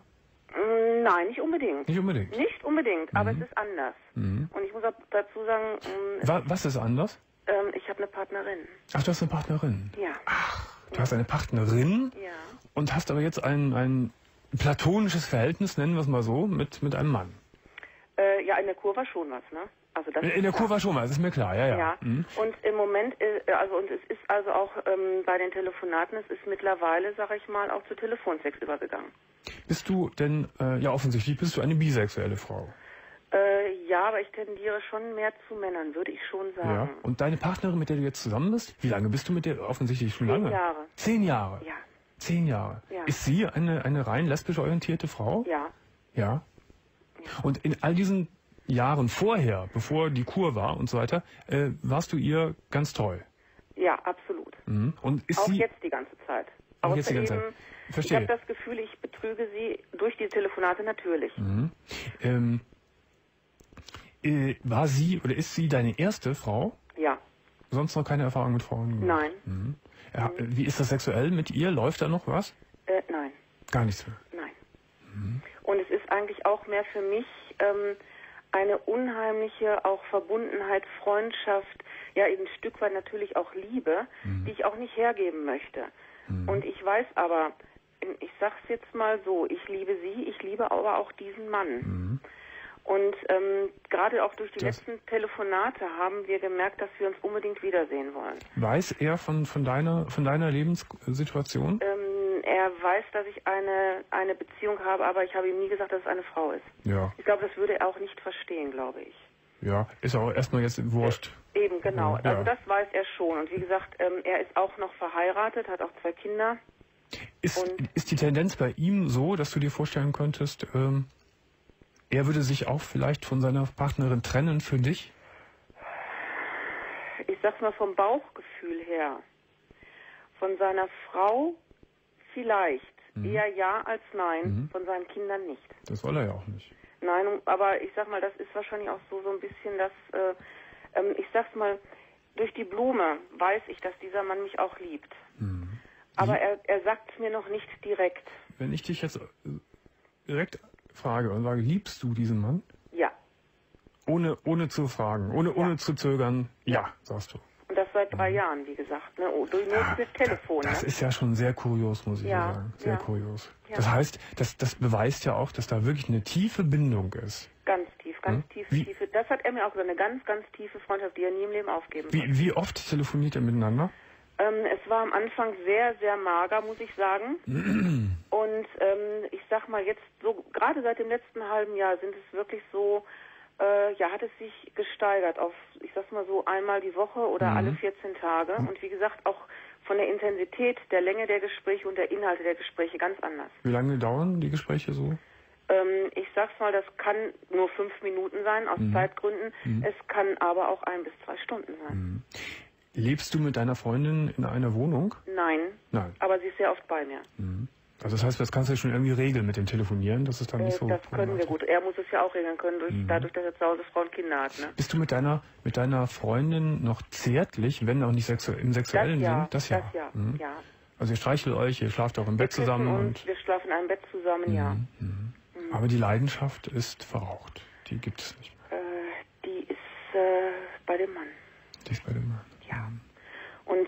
Speaker 5: Nein, nicht unbedingt.
Speaker 2: Nicht unbedingt?
Speaker 5: Nicht unbedingt,
Speaker 2: mhm.
Speaker 5: aber es ist anders. Mhm. Und ich muss auch dazu sagen... Ähm,
Speaker 2: Was, was ist anders?
Speaker 5: Ähm, ich habe eine Partnerin.
Speaker 2: Ach, du hast eine Partnerin?
Speaker 5: Ja.
Speaker 2: Ach, du
Speaker 5: ja.
Speaker 2: hast eine Partnerin?
Speaker 5: Ja.
Speaker 2: Und hast aber jetzt ein, ein platonisches Verhältnis, nennen wir es mal so, mit, mit einem Mann?
Speaker 5: Äh, ja, in der Kur war schon was, ne? Also das
Speaker 2: in der Kur war schon was, ist mir klar, ja, ja.
Speaker 5: ja. Mhm. Und im Moment, äh, also und es ist also auch ähm, bei den Telefonaten, es ist mittlerweile, sag ich mal, auch zu Telefonsex übergegangen.
Speaker 2: Bist du denn, äh, ja offensichtlich bist du eine bisexuelle Frau?
Speaker 5: Äh, ja, aber ich tendiere schon mehr zu Männern, würde ich schon sagen.
Speaker 2: Ja. Und deine Partnerin, mit der du jetzt zusammen bist, wie lange bist du mit der? Offensichtlich schon lange.
Speaker 5: Zehn Jahre.
Speaker 2: Zehn Jahre?
Speaker 5: Ja.
Speaker 2: Zehn Jahre.
Speaker 5: Ja.
Speaker 2: Ist sie eine, eine rein lesbisch orientierte Frau?
Speaker 5: Ja.
Speaker 2: Ja. Ja. Und in all diesen Jahren vorher, bevor die Kur war und so weiter, äh, warst du ihr ganz treu?
Speaker 5: Ja, absolut.
Speaker 2: Mhm. Und ist
Speaker 5: auch
Speaker 2: sie
Speaker 5: jetzt die ganze Zeit.
Speaker 2: Auch
Speaker 5: Außer
Speaker 2: jetzt die ganze
Speaker 5: eben,
Speaker 2: Zeit. Verstehe.
Speaker 5: Ich habe das Gefühl, ich betrüge sie durch die Telefonate natürlich.
Speaker 2: Mhm. Ähm, äh, war sie oder ist sie deine erste Frau?
Speaker 5: Ja.
Speaker 2: Sonst noch keine Erfahrung mit Frauen gemacht?
Speaker 5: Nein.
Speaker 2: Mhm. Ja, wie ist das sexuell mit ihr? Läuft da noch was?
Speaker 5: Äh, nein.
Speaker 2: Gar nichts mehr?
Speaker 5: Nein.
Speaker 2: Mhm.
Speaker 5: Und es ist eigentlich auch mehr für mich ähm, eine unheimliche auch Verbundenheit, Freundschaft, ja eben ein Stück weit natürlich auch Liebe, mhm. die ich auch nicht hergeben möchte. Mhm. Und ich weiß aber, ich sag's jetzt mal so, ich liebe sie, ich liebe aber auch diesen Mann. Mhm. Und ähm, gerade auch durch die das letzten Telefonate haben wir gemerkt, dass wir uns unbedingt wiedersehen wollen.
Speaker 2: Weiß er von, von, deiner, von deiner Lebenssituation?
Speaker 5: Ähm, er weiß, dass ich eine, eine Beziehung habe, aber ich habe ihm nie gesagt, dass es eine Frau ist.
Speaker 2: Ja.
Speaker 5: Ich glaube, das würde er auch nicht verstehen, glaube ich.
Speaker 2: Ja, ist auch erstmal jetzt wurscht.
Speaker 5: Äh, eben, genau.
Speaker 2: Ja.
Speaker 5: Also das weiß er schon. Und wie gesagt, ähm, er ist auch noch verheiratet, hat auch zwei Kinder.
Speaker 2: Ist, ist die Tendenz bei ihm so, dass du dir vorstellen könntest, ähm, er würde sich auch vielleicht von seiner Partnerin trennen für dich?
Speaker 5: Ich sag's mal vom Bauchgefühl her. Von seiner Frau vielleicht. Mhm. Eher ja als nein. Mhm. Von seinen Kindern nicht.
Speaker 2: Das soll er ja auch nicht.
Speaker 5: Nein, aber ich sag mal, das ist wahrscheinlich auch so, so ein bisschen das, äh, ähm, ich sag's mal, durch die Blume weiß ich, dass dieser Mann mich auch liebt. Mhm. Aber er, er sagt's mir noch nicht direkt.
Speaker 2: Wenn ich dich jetzt direkt frage und sage, liebst du diesen Mann?
Speaker 5: Ja.
Speaker 2: Ohne, ohne zu fragen, ohne, ja. ohne zu zögern, ja, sagst du.
Speaker 5: Und das seit drei mhm. Jahren, wie gesagt, ne? Oh, durch nur
Speaker 2: ja,
Speaker 5: das Telefon.
Speaker 2: Das
Speaker 5: ne?
Speaker 2: ist ja schon sehr kurios, muss ich ja, sagen. Sehr ja. kurios. Ja. Das heißt, das, das beweist ja auch, dass da wirklich eine tiefe Bindung ist.
Speaker 5: Ganz tief, ganz hm? tief,
Speaker 2: wie,
Speaker 5: tiefe. Das hat er mir auch gesagt, eine ganz, ganz tiefe Freundschaft, die er nie im Leben aufgeben
Speaker 2: wie,
Speaker 5: wird.
Speaker 2: Wie oft telefoniert ihr miteinander?
Speaker 5: Ähm, es war am Anfang sehr, sehr mager, muss ich sagen. Und ähm, ich sag mal jetzt, so gerade seit dem letzten halben Jahr sind es wirklich so, äh, ja, hat es sich gesteigert auf, ich sag's mal so, einmal die Woche oder mhm. alle vierzehn Tage. Und wie gesagt, auch von der Intensität, der Länge der Gespräche und der Inhalte der Gespräche ganz anders.
Speaker 2: Wie lange dauern die Gespräche so?
Speaker 5: Ähm, ich sag's mal, das kann nur fünf Minuten sein, aus mhm. Zeitgründen. Mhm. Es kann aber auch ein bis zwei Stunden sein.
Speaker 2: Mhm. Lebst du mit deiner Freundin in einer Wohnung?
Speaker 5: Nein.
Speaker 2: Nein.
Speaker 5: Aber sie ist sehr oft bei mir.
Speaker 2: Mhm. Also das heißt, das kannst du ja schon irgendwie regeln mit dem Telefonieren, das ist dann nicht
Speaker 5: äh,
Speaker 2: so...
Speaker 5: Das können wir gut. Er muss es ja auch regeln können, durch, mhm. dadurch, dass er zu Hause Frau und Kinder hat. Ne?
Speaker 2: Bist du mit deiner mit deiner Freundin noch zärtlich, wenn auch nicht sexu im sexuellen
Speaker 5: das ja,
Speaker 2: Sinn? Das ja.
Speaker 5: Das ja,
Speaker 2: mhm.
Speaker 5: ja.
Speaker 2: Also ihr streichelt euch, ihr schlaft auch im
Speaker 5: wir
Speaker 2: Bett zusammen.
Speaker 5: Und,
Speaker 2: und
Speaker 5: wir schlafen in einem Bett zusammen, mhm. ja.
Speaker 2: Mhm. Mhm. Aber die Leidenschaft ist verraucht. Die gibt es nicht mehr.
Speaker 5: Äh, die ist äh, bei dem Mann.
Speaker 2: Die ist bei dem Mann.
Speaker 5: Ja. Und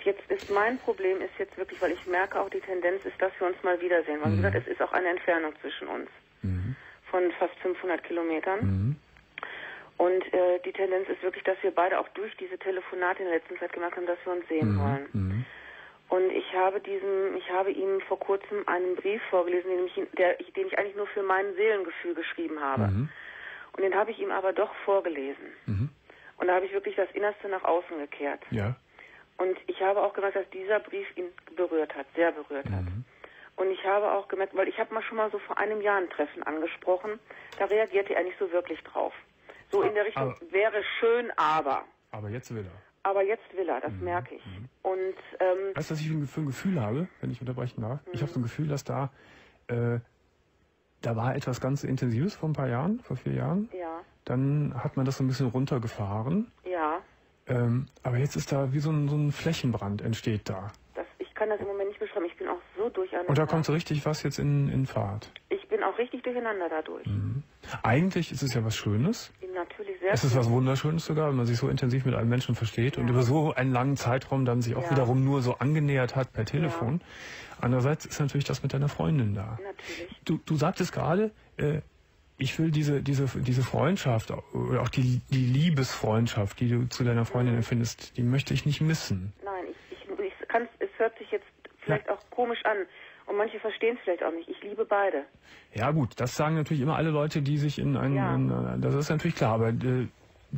Speaker 5: jetzt ist mein Problem ist jetzt wirklich, weil ich merke auch, die Tendenz ist, dass wir uns mal wiedersehen. Weil, wie gesagt, es ist auch eine Entfernung zwischen uns mhm. von fast fünfhundert Kilometern. Mhm. Und äh, die Tendenz ist wirklich, dass wir beide auch durch diese Telefonate in der letzten Zeit gemerkt haben, dass wir uns sehen mhm. wollen. Mhm. Und ich habe diesem, ich habe ihm vor kurzem einen Brief vorgelesen, den ich, der, den ich eigentlich nur für mein Seelengefühl geschrieben habe. Mhm. Und den habe ich ihm aber doch vorgelesen. Mhm. Und da habe ich wirklich das Innerste nach außen gekehrt. Ja. Und ich habe auch gemerkt, dass dieser Brief ihn berührt hat, sehr berührt hat. Mhm. Und ich habe auch gemerkt, weil ich habe mal schon mal so vor einem Jahr ein Treffen angesprochen, da reagierte er nicht so wirklich drauf. So in der Richtung, aber, wäre schön, aber.
Speaker 2: Aber jetzt will er.
Speaker 5: Aber jetzt will er, das mhm. merke ich. Mhm. Und, ähm,
Speaker 2: weißt du, was ich für ein Gefühl habe, wenn ich unterbrechen darf? Mhm. Ich habe so ein Gefühl, dass da, äh, da war etwas ganz Intensives vor ein paar Jahren, vor vier Jahren.
Speaker 5: Ja.
Speaker 2: Dann hat man das so ein bisschen runtergefahren.
Speaker 5: Ja.
Speaker 2: Ähm, aber jetzt ist da wie so ein, so ein Flächenbrand entsteht da.
Speaker 5: Das, ich kann das im Moment nicht beschreiben. Ich bin auch so durcheinander.
Speaker 2: Und da kommt so richtig was jetzt in, in Fahrt.
Speaker 5: Ich bin auch richtig durcheinander dadurch.
Speaker 2: Mhm. Eigentlich ist es ja was Schönes.
Speaker 5: Natürlich sehr.
Speaker 2: Es ist was Wunderschönes sogar, wenn man sich so intensiv mit einem Menschen versteht ja. und über so einen langen Zeitraum dann sich auch ja. wiederum nur so angenähert hat per Telefon. Ja. Andererseits ist natürlich das mit deiner Freundin da.
Speaker 5: Natürlich.
Speaker 2: Du, du sagtest gerade, äh, ich will diese, diese, diese Freundschaft oder auch die, die Liebesfreundschaft, die du zu deiner Freundin mhm. empfindest, die möchte ich nicht missen.
Speaker 5: Nein, ich, ich, ich kann's, es hört sich jetzt vielleicht ja. auch komisch an. Und manche verstehen es vielleicht auch nicht. Ich liebe beide.
Speaker 2: Ja gut, das sagen natürlich immer alle Leute, die sich in einen... Ja. In, das ist natürlich klar, aber äh,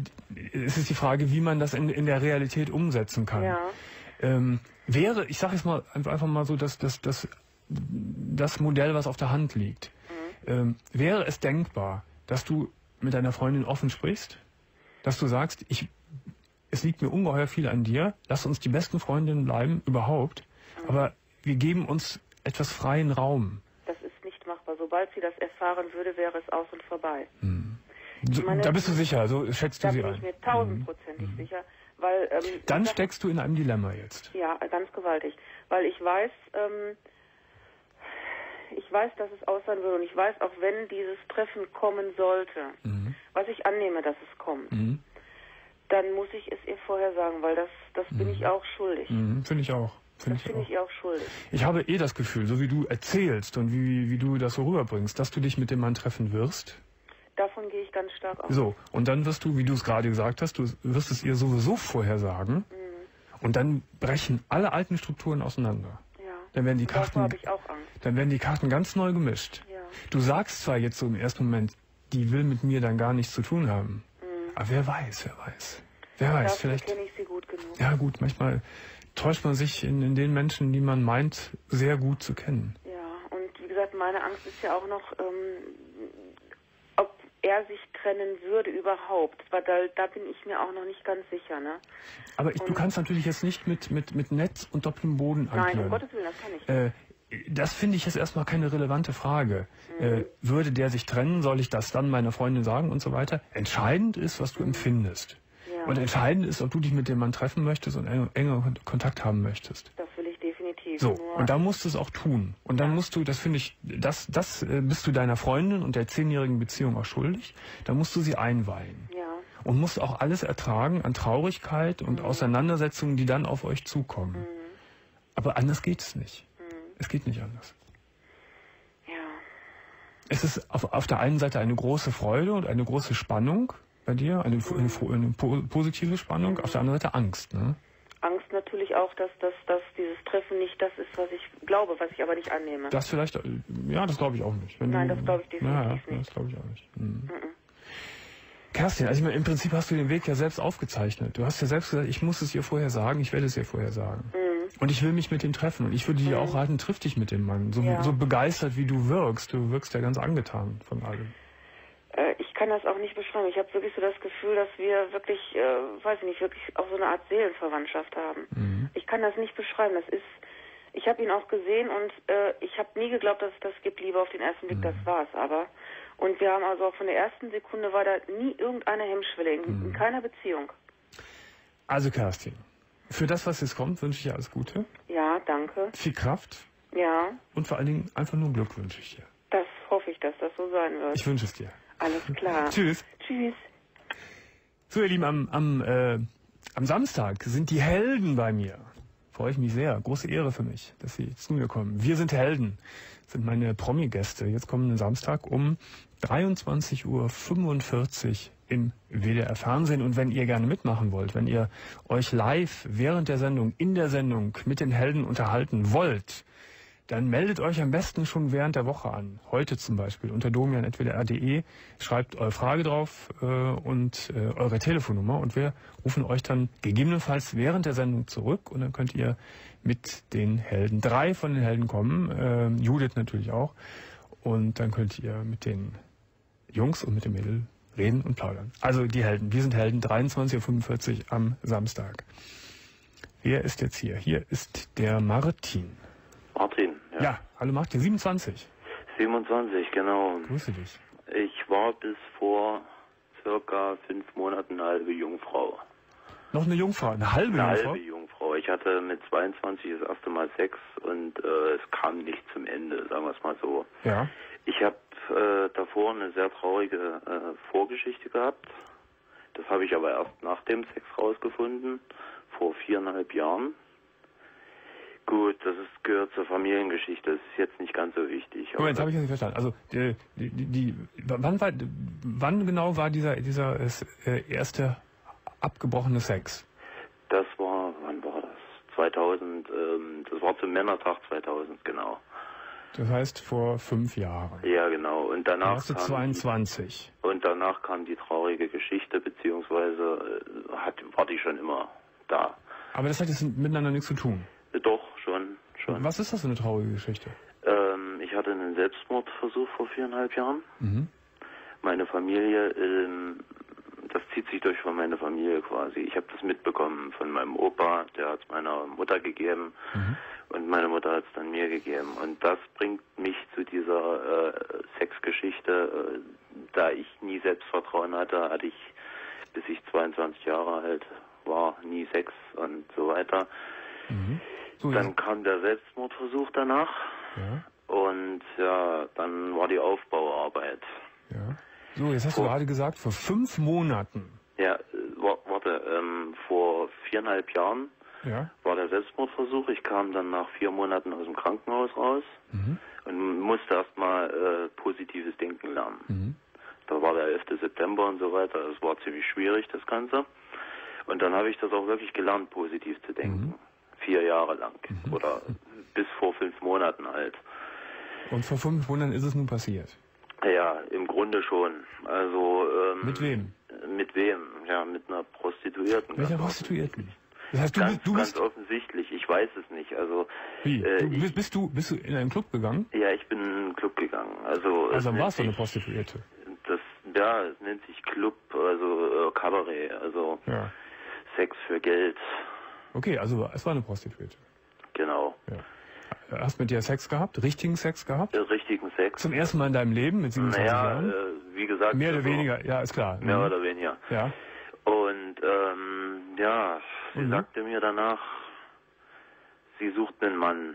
Speaker 2: es ist die Frage, wie man das in, in der Realität umsetzen kann.
Speaker 5: Ja.
Speaker 2: Ähm, wäre, ich sage jetzt mal einfach mal so, dass das, das, das Modell, was auf der Hand liegt, mhm. ähm, wäre es denkbar, dass du mit deiner Freundin offen sprichst, dass du sagst, ich, es liegt mir ungeheuer viel an dir, lass uns die besten Freundinnen bleiben, überhaupt, mhm. aber wir geben uns etwas freien Raum.
Speaker 5: Das ist nicht machbar. Sobald sie das erfahren würde, wäre es aus und vorbei.
Speaker 2: Hm. So, meine, da bist du sicher, so schätzt du sie ein?
Speaker 5: Da bin ich mir tausendprozentig hm. sicher. Weil, ähm,
Speaker 2: Dann sag, steckst du in einem Dilemma jetzt.
Speaker 5: Ja, ganz gewaltig. Weil ich weiß, ähm, ich weiß, dass es aus sein würde. Und ich weiß, auch wenn dieses Treffen kommen sollte, mhm. was ich annehme, dass es kommt, mhm. dann muss ich es ihr vorher sagen, weil das, das mhm. bin ich auch schuldig.
Speaker 2: Mhm. Finde ich auch. Find
Speaker 5: das finde ich auch schuldig.
Speaker 2: Ich habe eh das Gefühl, so wie du erzählst und wie, wie du das so rüberbringst, dass du dich mit dem Mann treffen wirst.
Speaker 5: Davon gehe ich ganz stark aus.
Speaker 2: So, und dann wirst du, wie du es gerade gesagt hast, du wirst es ihr sowieso vorher sagen. Mhm. Und dann brechen alle alten Strukturen auseinander.
Speaker 5: Ja.
Speaker 2: Dann werden die
Speaker 5: und
Speaker 2: Karten,
Speaker 5: habe ich auch Angst.
Speaker 2: Dann werden die Karten ganz neu gemischt.
Speaker 5: Ja.
Speaker 2: Du sagst zwar jetzt so im ersten Moment, die will mit mir dann gar nichts zu tun haben. Mhm. Aber wer weiß, wer weiß. Wer weiß,
Speaker 5: dafür
Speaker 2: vielleicht.
Speaker 5: kenne ich sie gut genug.
Speaker 2: Ja gut, manchmal täuscht man sich in, in den Menschen, die man meint, sehr gut zu kennen.
Speaker 5: Ja, und wie gesagt, meine Angst ist ja auch noch, ähm, ob er sich trennen würde überhaupt. Weil da, da bin ich mir auch noch nicht ganz sicher. Ne?
Speaker 2: Aber ich, du kannst natürlich jetzt nicht mit, mit, mit Netz und doppeltem Boden agieren.
Speaker 5: Nein, um Gottes Willen, das kann ich
Speaker 2: nicht. Äh, das finde ich jetzt erstmal keine relevante Frage. Mhm. Äh, würde der sich trennen, soll ich das dann meiner Freundin sagen und so weiter? Entscheidend ist, was du mhm. empfindest. Ja. Und entscheidend ist, ob du dich mit dem Mann treffen möchtest und enger, enger Kontakt haben möchtest.
Speaker 5: Das will ich definitiv.
Speaker 2: So, und da musst du es auch tun. Und dann ja. musst du, das finde ich, das, das äh, bist du deiner Freundin und der zehnjährigen Beziehung auch schuldig. Da musst du sie einweihen.
Speaker 5: Ja.
Speaker 2: Und musst auch alles ertragen an Traurigkeit und mhm. Auseinandersetzungen, die dann auf euch zukommen. Mhm. Aber anders geht es nicht. Mhm. Es geht nicht anders.
Speaker 5: Ja.
Speaker 2: Es ist auf, auf der einen Seite eine große Freude und eine große Spannung bei dir, eine, eine, eine positive Spannung, mhm. auf der anderen Seite Angst, ne?
Speaker 5: Angst natürlich auch, dass, dass, dass dieses Treffen nicht das ist, was ich glaube, was ich aber nicht annehme.
Speaker 2: Das vielleicht, ja, das glaube ich auch nicht. Wenn
Speaker 5: Nein,
Speaker 2: du,
Speaker 5: das glaube ich definitiv
Speaker 2: ja,
Speaker 5: nicht.
Speaker 2: Das glaube ich auch nicht. Mhm. Mhm. Kerstin, also ich meine, im Prinzip hast du den Weg ja selbst aufgezeichnet. Du hast ja selbst gesagt, ich muss es ihr vorher sagen, ich werde es ihr vorher sagen. Mhm. Und ich will mich mit ihm treffen. Und ich würde dir mhm. auch raten, triff dich mit dem Mann. So, ja. so begeistert, wie du wirkst. Du wirkst ja ganz angetan von allem.
Speaker 5: Ich kann das auch nicht beschreiben. Ich habe wirklich so das Gefühl, dass wir wirklich, äh, weiß ich nicht, wirklich auch so eine Art Seelenverwandtschaft haben. Mhm. Ich kann das nicht beschreiben. Das ist, ich habe ihn auch gesehen und äh, ich habe nie geglaubt, dass es das gibt. Liebe auf den ersten Blick, mhm. das war es aber. Und wir haben also auch von der ersten Sekunde war da nie irgendeine Hemmschwelle in, mhm. in keiner Beziehung.
Speaker 2: Also Kerstin, für das, was jetzt kommt, wünsche ich dir alles Gute.
Speaker 5: Ja, danke.
Speaker 2: Viel Kraft.
Speaker 5: Ja.
Speaker 2: Und vor allen Dingen einfach nur Glück wünsche ich dir.
Speaker 5: Das hoffe ich, dass das so sein wird.
Speaker 2: Ich wünsche es dir.
Speaker 5: Alles klar.
Speaker 2: Tschüss.
Speaker 5: Tschüss.
Speaker 2: So, ihr Lieben, am, am, äh, am Samstag sind die Helden bei mir freue ich mich sehr. Große Ehre für mich, dass Sie zu mir kommen. Wir sind Helden, sind meine Promi-Gäste. Jetzt kommenden Samstag um dreiundzwanzig Uhr fünfundvierzig im W D R Fernsehen. Und wenn ihr gerne mitmachen wollt, wenn ihr euch live während der Sendung, in der Sendung mit den Helden unterhalten wollt, dann meldet euch am besten schon während der Woche an. Heute zum Beispiel unter domian punkt w d r punkt d e. Schreibt eure Frage drauf äh, und äh, eure Telefonnummer und wir rufen euch dann gegebenenfalls während der Sendung zurück und dann könnt ihr mit den Helden, drei von den Helden kommen, äh, Judith natürlich auch, und dann könnt ihr mit den Jungs und mit dem Mädel reden und plaudern. Also die Helden, wir sind Helden, dreiundzwanzig Uhr fünfundvierzig am Samstag. Wer ist jetzt hier? Hier ist der Martin.
Speaker 6: Martin, ja.
Speaker 2: Ja, hallo Martin, siebenundzwanzig.
Speaker 6: siebenundzwanzig, genau.
Speaker 2: Grüße dich.
Speaker 6: Ich war bis vor circa fünf Monaten eine halbe Jungfrau.
Speaker 2: Noch eine Jungfrau, eine halbe
Speaker 6: eine
Speaker 2: Jungfrau?
Speaker 6: Eine halbe Jungfrau. Ich hatte mit zweiundzwanzig das erste Mal Sex und äh, es kam nicht zum Ende, sagen wir es mal so.
Speaker 2: Ja.
Speaker 6: Ich habe äh, davor eine sehr traurige äh, Vorgeschichte gehabt. Das habe ich aber erst nach dem Sex rausgefunden, vor viereinhalb Jahren. Gut, das ist, gehört zur Familiengeschichte, das ist jetzt nicht ganz so wichtig.
Speaker 2: Moment, jetzt habe ich das nicht verstanden. Also, die, die, die, wann, war, wann genau war dieser, dieser äh, erste abgebrochene Sex?
Speaker 6: Das war, wann war das? zweitausend, ähm, das war zum Männertag zweitausend, genau.
Speaker 2: Das heißt vor fünf Jahren.
Speaker 6: Ja, genau. Und danach
Speaker 2: warst du zweiundzwanzig.
Speaker 6: Die, und danach kam die traurige Geschichte, beziehungsweise äh, hat, war die schon immer da.
Speaker 2: Aber das hat jetzt miteinander nichts zu tun?
Speaker 6: Doch, schon, schon.
Speaker 2: Was ist das für eine traurige Geschichte?
Speaker 6: Ähm, ich hatte einen Selbstmordversuch vor viereinhalb Jahren.
Speaker 2: Mhm.
Speaker 6: Meine Familie, ähm, das zieht sich durch von meiner Familie quasi. Ich habe das mitbekommen von meinem Opa, der hat es meiner Mutter gegeben mhm. und meine Mutter hat es dann mir gegeben. Und das bringt mich zu dieser äh, Sexgeschichte. Äh, da ich nie Selbstvertrauen hatte, hatte ich, bis ich zweiundzwanzig Jahre alt war, nie Sex und so weiter.
Speaker 2: Mhm. So,
Speaker 6: dann
Speaker 2: ja.
Speaker 6: kam der Selbstmordversuch danach
Speaker 2: ja.
Speaker 6: und ja, dann war die Aufbauarbeit.
Speaker 2: Ja. So, jetzt hast
Speaker 6: vor,
Speaker 2: du gerade gesagt, vor fünf Monaten.
Speaker 6: Ja, äh, warte, ähm, vor viereinhalb Jahren
Speaker 2: ja.
Speaker 6: war der Selbstmordversuch. Ich kam dann nach vier Monaten aus dem Krankenhaus raus
Speaker 2: mhm.
Speaker 6: und musste erstmal äh, positives Denken lernen.
Speaker 2: Mhm.
Speaker 6: Da war der elfte September und so weiter. Das war ziemlich schwierig, das Ganze. Und dann habe ich das auch wirklich gelernt, positiv zu denken. Mhm. Vier Jahre lang. Mhm. Oder bis vor fünf Monaten halt.
Speaker 2: Und vor fünf Monaten ist es nun passiert?
Speaker 6: Ja, im Grunde schon. Also ähm,
Speaker 2: mit wem?
Speaker 6: Mit wem? Ja, mit einer Prostituierten.
Speaker 2: Welcher Prostituierten? Das heißt, du,
Speaker 6: ganz,
Speaker 2: du bist
Speaker 6: ganz offensichtlich. Ich weiß es nicht. Also
Speaker 2: wie?
Speaker 6: Äh,
Speaker 2: du, bist,
Speaker 6: ich,
Speaker 2: bist du bist du in einen Club gegangen?
Speaker 6: Ja, ich bin in einen Club gegangen. Also
Speaker 2: also dann warst du eine Prostituierte.
Speaker 6: Das ja, es nennt sich Club, also äh, Kabarett, also
Speaker 2: ja.
Speaker 6: Sex für Geld.
Speaker 2: Okay, also es war eine Prostituierte.
Speaker 6: Genau.
Speaker 2: Ja. Hast mit dir Sex gehabt? Richtigen Sex gehabt?
Speaker 6: Ja, richtigen Sex.
Speaker 2: Zum ersten Mal in deinem Leben mit siebenundzwanzig
Speaker 6: naja,
Speaker 2: Jahren?
Speaker 6: Äh, wie gesagt.
Speaker 2: Mehr oder
Speaker 6: also,
Speaker 2: weniger, ja, ist klar.
Speaker 6: Mehr
Speaker 2: mhm.
Speaker 6: oder weniger.
Speaker 2: Ja.
Speaker 6: Und ähm, ja, sie
Speaker 2: mhm.
Speaker 6: sagte mir danach, sie sucht einen Mann.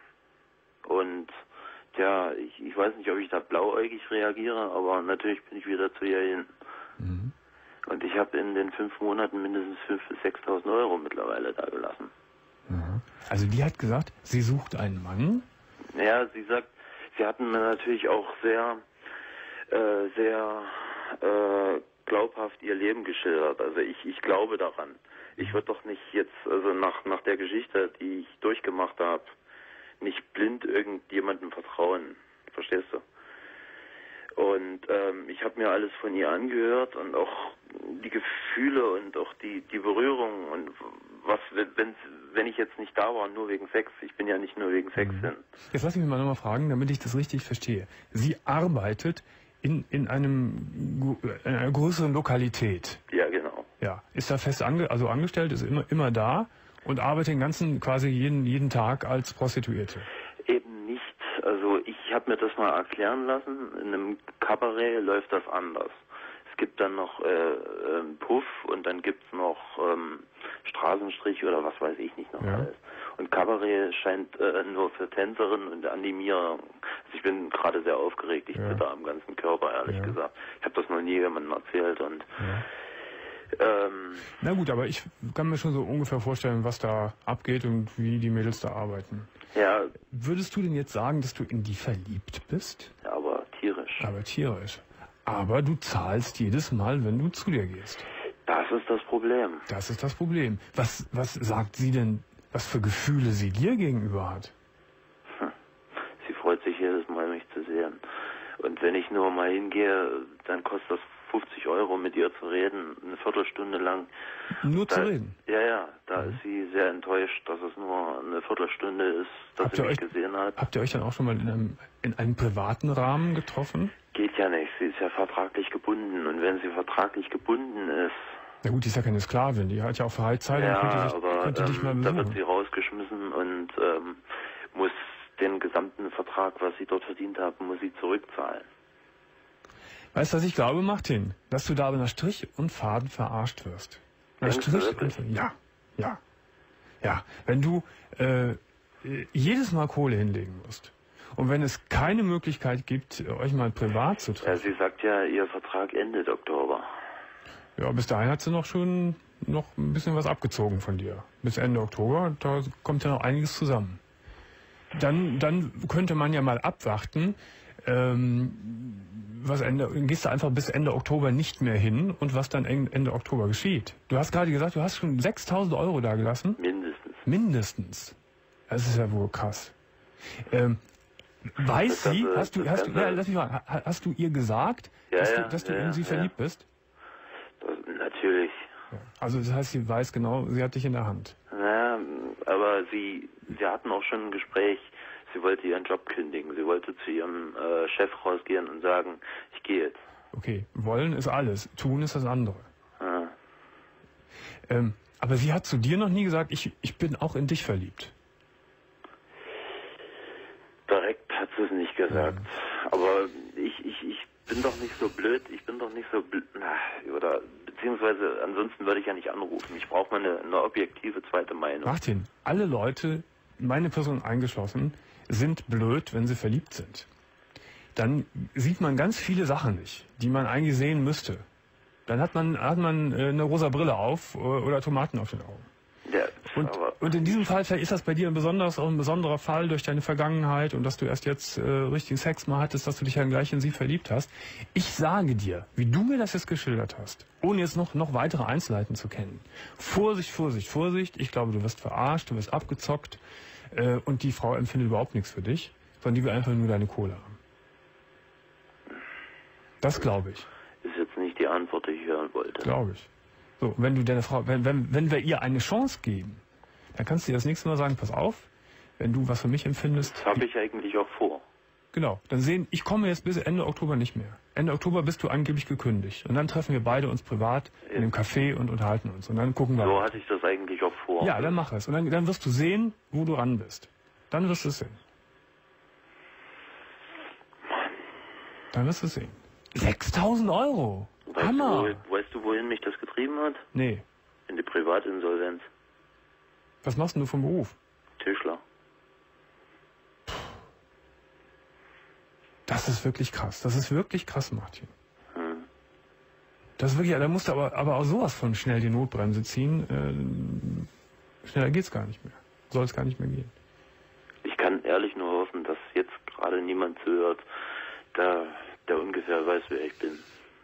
Speaker 6: Und ja, ich, ich weiß nicht, ob ich da blauäugig reagiere, aber natürlich bin ich wieder zu ihr hin.
Speaker 2: Mhm.
Speaker 6: Und ich habe in den fünf Monaten mindestens fünftausend bis sechstausend Euro mittlerweile da gelassen.
Speaker 2: Mhm. Also die hat gesagt, sie sucht einen Mann?
Speaker 6: Ja, sie sagt, sie hatten mir natürlich auch sehr, äh, sehr äh, glaubhaft ihr Leben geschildert. Also ich, ich glaube daran. Ich würde doch nicht jetzt, also nach, nach der Geschichte, die ich durchgemacht habe, nicht blind irgendjemandem vertrauen. Verstehst du? Und ähm, ich habe mir alles von ihr angehört und auch die Gefühle und auch die, die Berührung und was, wenn, wenn ich jetzt nicht da war, nur wegen Sex. Ich bin ja nicht nur wegen Sex hin.
Speaker 2: Jetzt lass mich mal nochmal fragen, damit ich das richtig verstehe. Sie arbeitet in, in, einem, in einer größeren Lokalität.
Speaker 6: Ja, genau.
Speaker 2: Ja. Ist da fest ange, also angestellt, ist immer, immer da und arbeitet den ganzen, quasi jeden, jeden Tag als Prostituierte?
Speaker 6: Eben nicht. Also ich habe mir das mal erklären lassen. In einem Kabarett läuft das anders. Es gibt dann noch äh, ähm, Puff und dann gibt es noch ähm, Straßenstrich oder was weiß ich nicht noch
Speaker 2: ja.
Speaker 6: alles. Und Kabarett scheint äh, nur für Tänzerinnen und Animierer. Also ich bin gerade sehr aufgeregt. Ich
Speaker 2: ja.
Speaker 6: zitter am ganzen Körper, ehrlich
Speaker 2: ja.
Speaker 6: gesagt. Ich habe das noch nie jemandem erzählt und
Speaker 2: ja.
Speaker 6: Ähm,
Speaker 2: Na gut, aber ich kann mir schon so ungefähr vorstellen, was da abgeht und wie die Mädels da arbeiten.
Speaker 6: ja,
Speaker 2: Würdest du denn jetzt sagen, dass du in die verliebt bist?
Speaker 6: ja, aber tierisch.
Speaker 2: Aber tierisch. Aber du zahlst jedes Mal, wenn du zu dir gehst.
Speaker 6: Das ist das Problem.
Speaker 2: Das ist das Problem. Was, was sagt sie denn, was für Gefühle sie dir gegenüber hat?
Speaker 6: Hm. Sie freut sich jedes Mal, mich zu sehen. Und wenn ich nur mal hingehe, dann kostet das fünfzig Euro, mit ihr zu reden, eine Viertelstunde lang.
Speaker 2: Nur
Speaker 6: da,
Speaker 2: zu reden?
Speaker 6: Ja, ja, da
Speaker 2: Mhm.
Speaker 6: ist sie sehr enttäuscht, dass es nur eine Viertelstunde ist, dass
Speaker 2: Habt
Speaker 6: sie
Speaker 2: ihr
Speaker 6: mich
Speaker 2: euch-
Speaker 6: gesehen hat.
Speaker 2: Habt ihr euch dann auch schon mal in einem, in einem privaten Rahmen getroffen?
Speaker 6: Geht ja nicht, sie ist ja vertraglich gebunden. Und wenn sie vertraglich gebunden ist,
Speaker 2: Na gut, die ist ja keine Sklavin, die hat ja auch Freizeit
Speaker 6: ja,
Speaker 2: und könnte dich,
Speaker 6: aber
Speaker 2: könnte dich mal
Speaker 6: ähm, da wird
Speaker 2: besuchen.
Speaker 6: sie rausgeschmissen und ähm, muss den gesamten Vertrag, was sie dort verdient hat, muss sie zurückzahlen.
Speaker 2: Weißt du, was ich glaube, Martin? Dass du da aber nach Strich und Faden verarscht wirst. Nach
Speaker 6: Denkst du
Speaker 2: Strich
Speaker 6: wirklich?
Speaker 2: und Ja, ja, ja. Wenn du äh, jedes Mal Kohle hinlegen musst und wenn es keine Möglichkeit gibt, euch mal privat zu
Speaker 6: Ja,
Speaker 2: treffen,
Speaker 6: sie sagt ja, ihr Vertrag endet Oktober.
Speaker 2: ja, bis dahin hat sie noch schon noch ein bisschen was abgezogen von dir. Bis Ende Oktober, da kommt ja noch einiges zusammen. Dann, dann könnte man ja mal abwarten, ähm, was Ende, gehst du einfach bis Ende Oktober nicht mehr hin und was dann Ende Oktober geschieht. Du hast gerade gesagt, du hast schon sechstausend Euro da gelassen?
Speaker 6: Mindestens.
Speaker 2: Mindestens. Das ist ja wohl krass. Ähm, weiß
Speaker 6: Das
Speaker 2: sie,
Speaker 6: Ganze-
Speaker 2: hast du,
Speaker 6: das
Speaker 2: hast du,
Speaker 6: Ganze-
Speaker 2: ja, lass mich mal, ha- hast du ihr gesagt,
Speaker 6: Ja,
Speaker 2: dass
Speaker 6: ja,
Speaker 2: du, dass du
Speaker 6: ja,
Speaker 2: in sie
Speaker 6: ja.
Speaker 2: verliebt bist?
Speaker 6: Das, natürlich.
Speaker 2: Ja. Also das heißt, sie weiß genau, sie hat dich in der Hand.
Speaker 6: Ja, aber sie, wir hatten auch schon ein Gespräch. Sie wollte ihren Job kündigen. Sie wollte zu ihrem äh, Chef rausgehen und sagen, ich gehe jetzt.
Speaker 2: Okay, wollen ist alles, tun ist das andere.
Speaker 6: Ja.
Speaker 2: Ähm, aber sie hat zu dir noch nie gesagt, ich, ich bin auch in dich verliebt.
Speaker 6: Direkt hat sie es nicht gesagt. Aber ich, ich, ich bin doch nicht so blöd. Ich bin doch nicht so blöd. Na, oder beziehungsweise ansonsten würde ich ja nicht anrufen. Ich brauche mal eine, eine objektive zweite Meinung.
Speaker 2: Martin, alle Leute, meine Person eingeschlossen, sind blöd, wenn sie verliebt sind. Dann sieht man ganz viele Sachen nicht, die man eigentlich sehen müsste. Dann hat man, hat man äh, eine rosa Brille auf äh, oder Tomaten auf den Augen.
Speaker 6: Ja,
Speaker 2: Und,
Speaker 6: aber
Speaker 2: und in diesem Fall, vielleicht ist das bei dir ein, besonders, auch ein besonderer Fall durch deine Vergangenheit und dass du erst jetzt äh, richtigen Sex mal hattest, dass du dich dann gleich in sie verliebt hast. Ich sage dir, wie du mir das jetzt geschildert hast, ohne jetzt noch, noch weitere Einzelheiten zu kennen. Vorsicht, Vorsicht, Vorsicht. Ich glaube, du wirst verarscht, du wirst abgezockt äh, und die Frau empfindet überhaupt nichts für dich, sondern die will einfach nur deine Kohle haben. Das glaube ich.
Speaker 6: ist jetzt nicht die Antwort, die ich hören wollte.
Speaker 2: Glaube ich. So, wenn du deine Frau, wenn, wenn, wenn wir ihr eine Chance geben, dann kannst du ihr das nächste Mal sagen, pass auf, wenn du was für mich empfindest.
Speaker 6: Das habe ich eigentlich auch vor.
Speaker 2: Genau, dann sehen, ich komme jetzt bis Ende Oktober nicht mehr. Ende Oktober bist du angeblich gekündigt. Und dann treffen wir beide uns privat in einem Café und unterhalten uns. Und dann gucken wir.
Speaker 6: So hatte ich das eigentlich auch vor.
Speaker 2: Ja, dann mach es. Und dann, dann wirst du sehen, wo du ran bist. Dann wirst du es sehen. Dann wirst du es sehen. sechstausend Euro!
Speaker 6: Weißt
Speaker 2: Hammer!
Speaker 6: Du, wo, weißt du, wohin mich das getrieben hat?
Speaker 2: Nee.
Speaker 6: In die Privatinsolvenz.
Speaker 2: Was machst denn du vom Beruf?
Speaker 6: Tischler.
Speaker 2: Das ist wirklich krass. Das ist wirklich krass, Martin.
Speaker 6: Hm.
Speaker 2: Das ist wirklich, da musst du aber, aber auch sowas von schnell die Notbremse ziehen. Äh, schneller geht's gar nicht mehr. Soll es gar nicht mehr gehen.
Speaker 6: Ich kann ehrlich nur hoffen, dass jetzt gerade niemand zuhört, der, der ungefähr weiß, wer ich bin.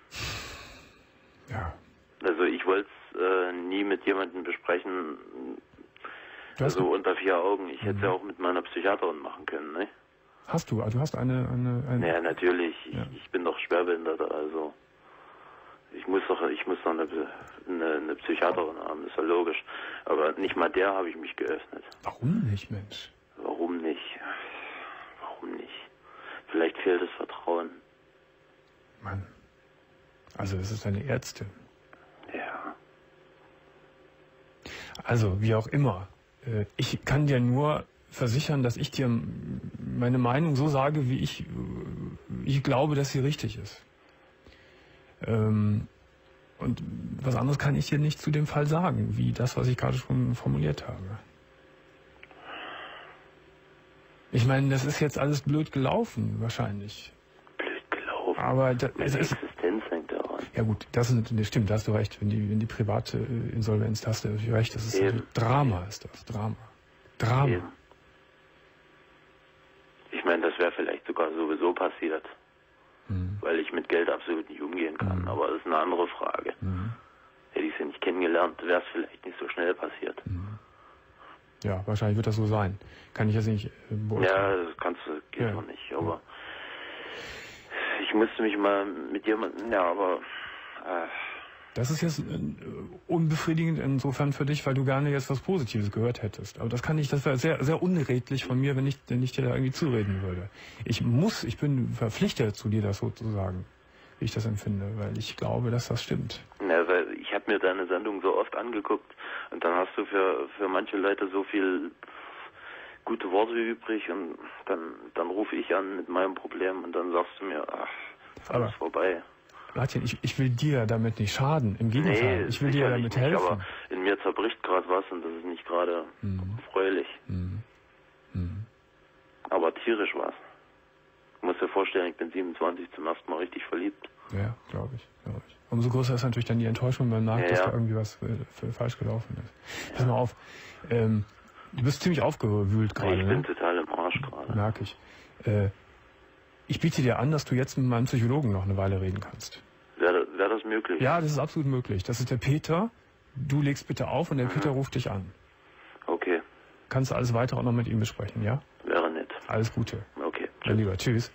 Speaker 2: Ja.
Speaker 6: Also ich wollte es äh, nie mit jemandem besprechen,
Speaker 2: Du hast,
Speaker 6: also unter vier Augen. Ich hätte es ja auch mit meiner Psychiaterin machen können, ne?
Speaker 2: hast du, du hast eine, eine, eine
Speaker 6: Ja, natürlich.
Speaker 2: Ja.
Speaker 6: Ich, ich bin doch Schwerbehinderter, also ich muss doch, ich muss doch eine, eine, eine Psychiaterin haben, das ist ja logisch. Aber nicht mal der habe ich mich geöffnet.
Speaker 2: Warum nicht, Mensch?
Speaker 6: Warum nicht? Warum nicht? Vielleicht fehlt das Vertrauen.
Speaker 2: Mann. Also es ist eine Ärztin.
Speaker 6: Ja.
Speaker 2: Also, wie auch immer. Äh, Ich kann dir nur versichern, dass ich dir meine Meinung so sage, wie ich, ich glaube, dass sie richtig ist. Ähm, und was anderes kann ich dir nicht zu dem Fall sagen, wie das, was ich gerade schon formuliert habe. Ich meine, das ist jetzt alles blöd gelaufen, wahrscheinlich.
Speaker 6: Blöd gelaufen.
Speaker 2: Aber da,
Speaker 6: Meine
Speaker 2: es ist,
Speaker 6: Existenz hängt daran.
Speaker 2: Ja gut, das, ist, das stimmt, da hast du recht. Wenn die, wenn die private Insolvenz, da hast du natürlich recht. Das ist
Speaker 6: Eben.
Speaker 2: Drama, ist das. Drama. Drama.
Speaker 6: Eben. Ich meine, das wäre vielleicht sogar sowieso passiert. Mhm. Weil ich mit Geld absolut nicht umgehen kann. Mhm. Aber das ist eine andere Frage. Mhm. Hätte ich sie nicht kennengelernt, wäre es vielleicht nicht so schnell passiert.
Speaker 2: Mhm. Ja, wahrscheinlich wird das so sein. Kann ich jetzt nicht äh, beurteilen.
Speaker 6: Ja, das kannst du, geht
Speaker 2: ja.
Speaker 6: noch nicht. Aber ich musste mich mal mit jemandem, ja, aber... Äh,
Speaker 2: das ist jetzt äh, unbefriedigend insofern für dich, weil du gerne jetzt was Positives gehört hättest. Aber das kann ich, das wäre sehr, sehr unredlich von mir, wenn ich, wenn ich dir da irgendwie zureden würde. Ich muss, ich bin verpflichtet zu dir, das sozusagen, wie ich das empfinde, weil ich glaube, dass das stimmt.
Speaker 6: Ja, weil ich habe mir deine Sendung so oft angeguckt und dann hast du für, für manche Leute so viel gute Worte übrig und dann, dann rufe ich an mit meinem Problem und dann sagst du mir, ach, ist alles
Speaker 2: aber
Speaker 6: vorbei.
Speaker 2: Martin, ich, ich will dir damit nicht schaden, im Gegenteil,
Speaker 6: Nee,
Speaker 2: ich will dir damit
Speaker 6: nicht,
Speaker 2: helfen.
Speaker 6: Aber in mir zerbricht gerade was und das ist nicht gerade mhm. fröhlich.
Speaker 2: Mhm. Mhm.
Speaker 6: Aber tierisch was. Du musst dir vorstellen, ich bin siebenundzwanzig, zum ersten Mal richtig verliebt.
Speaker 2: Ja, glaube ich, glaube ich. Umso größer ist natürlich dann die Enttäuschung, wenn man merkt,
Speaker 6: ja,
Speaker 2: dass
Speaker 6: ja.
Speaker 2: da irgendwie was für, für falsch gelaufen ist. Pass mal auf, ähm, du bist ziemlich aufgewühlt gerade.
Speaker 6: Ich
Speaker 2: ne?
Speaker 6: bin total im Arsch gerade.
Speaker 2: Merke ich. Äh, ich biete dir an, dass du jetzt mit meinem Psychologen noch eine Weile reden kannst.
Speaker 6: Wäre wär das möglich?
Speaker 2: Ja, das ist absolut möglich. Das ist der Peter. Du legst bitte auf und der
Speaker 6: mhm.
Speaker 2: Peter ruft dich an.
Speaker 6: Okay.
Speaker 2: Kannst du alles weitere auch noch mit ihm besprechen, ja?
Speaker 6: Wäre nett.
Speaker 2: Alles Gute.
Speaker 6: Okay.
Speaker 2: Mein Lieber, tschüss.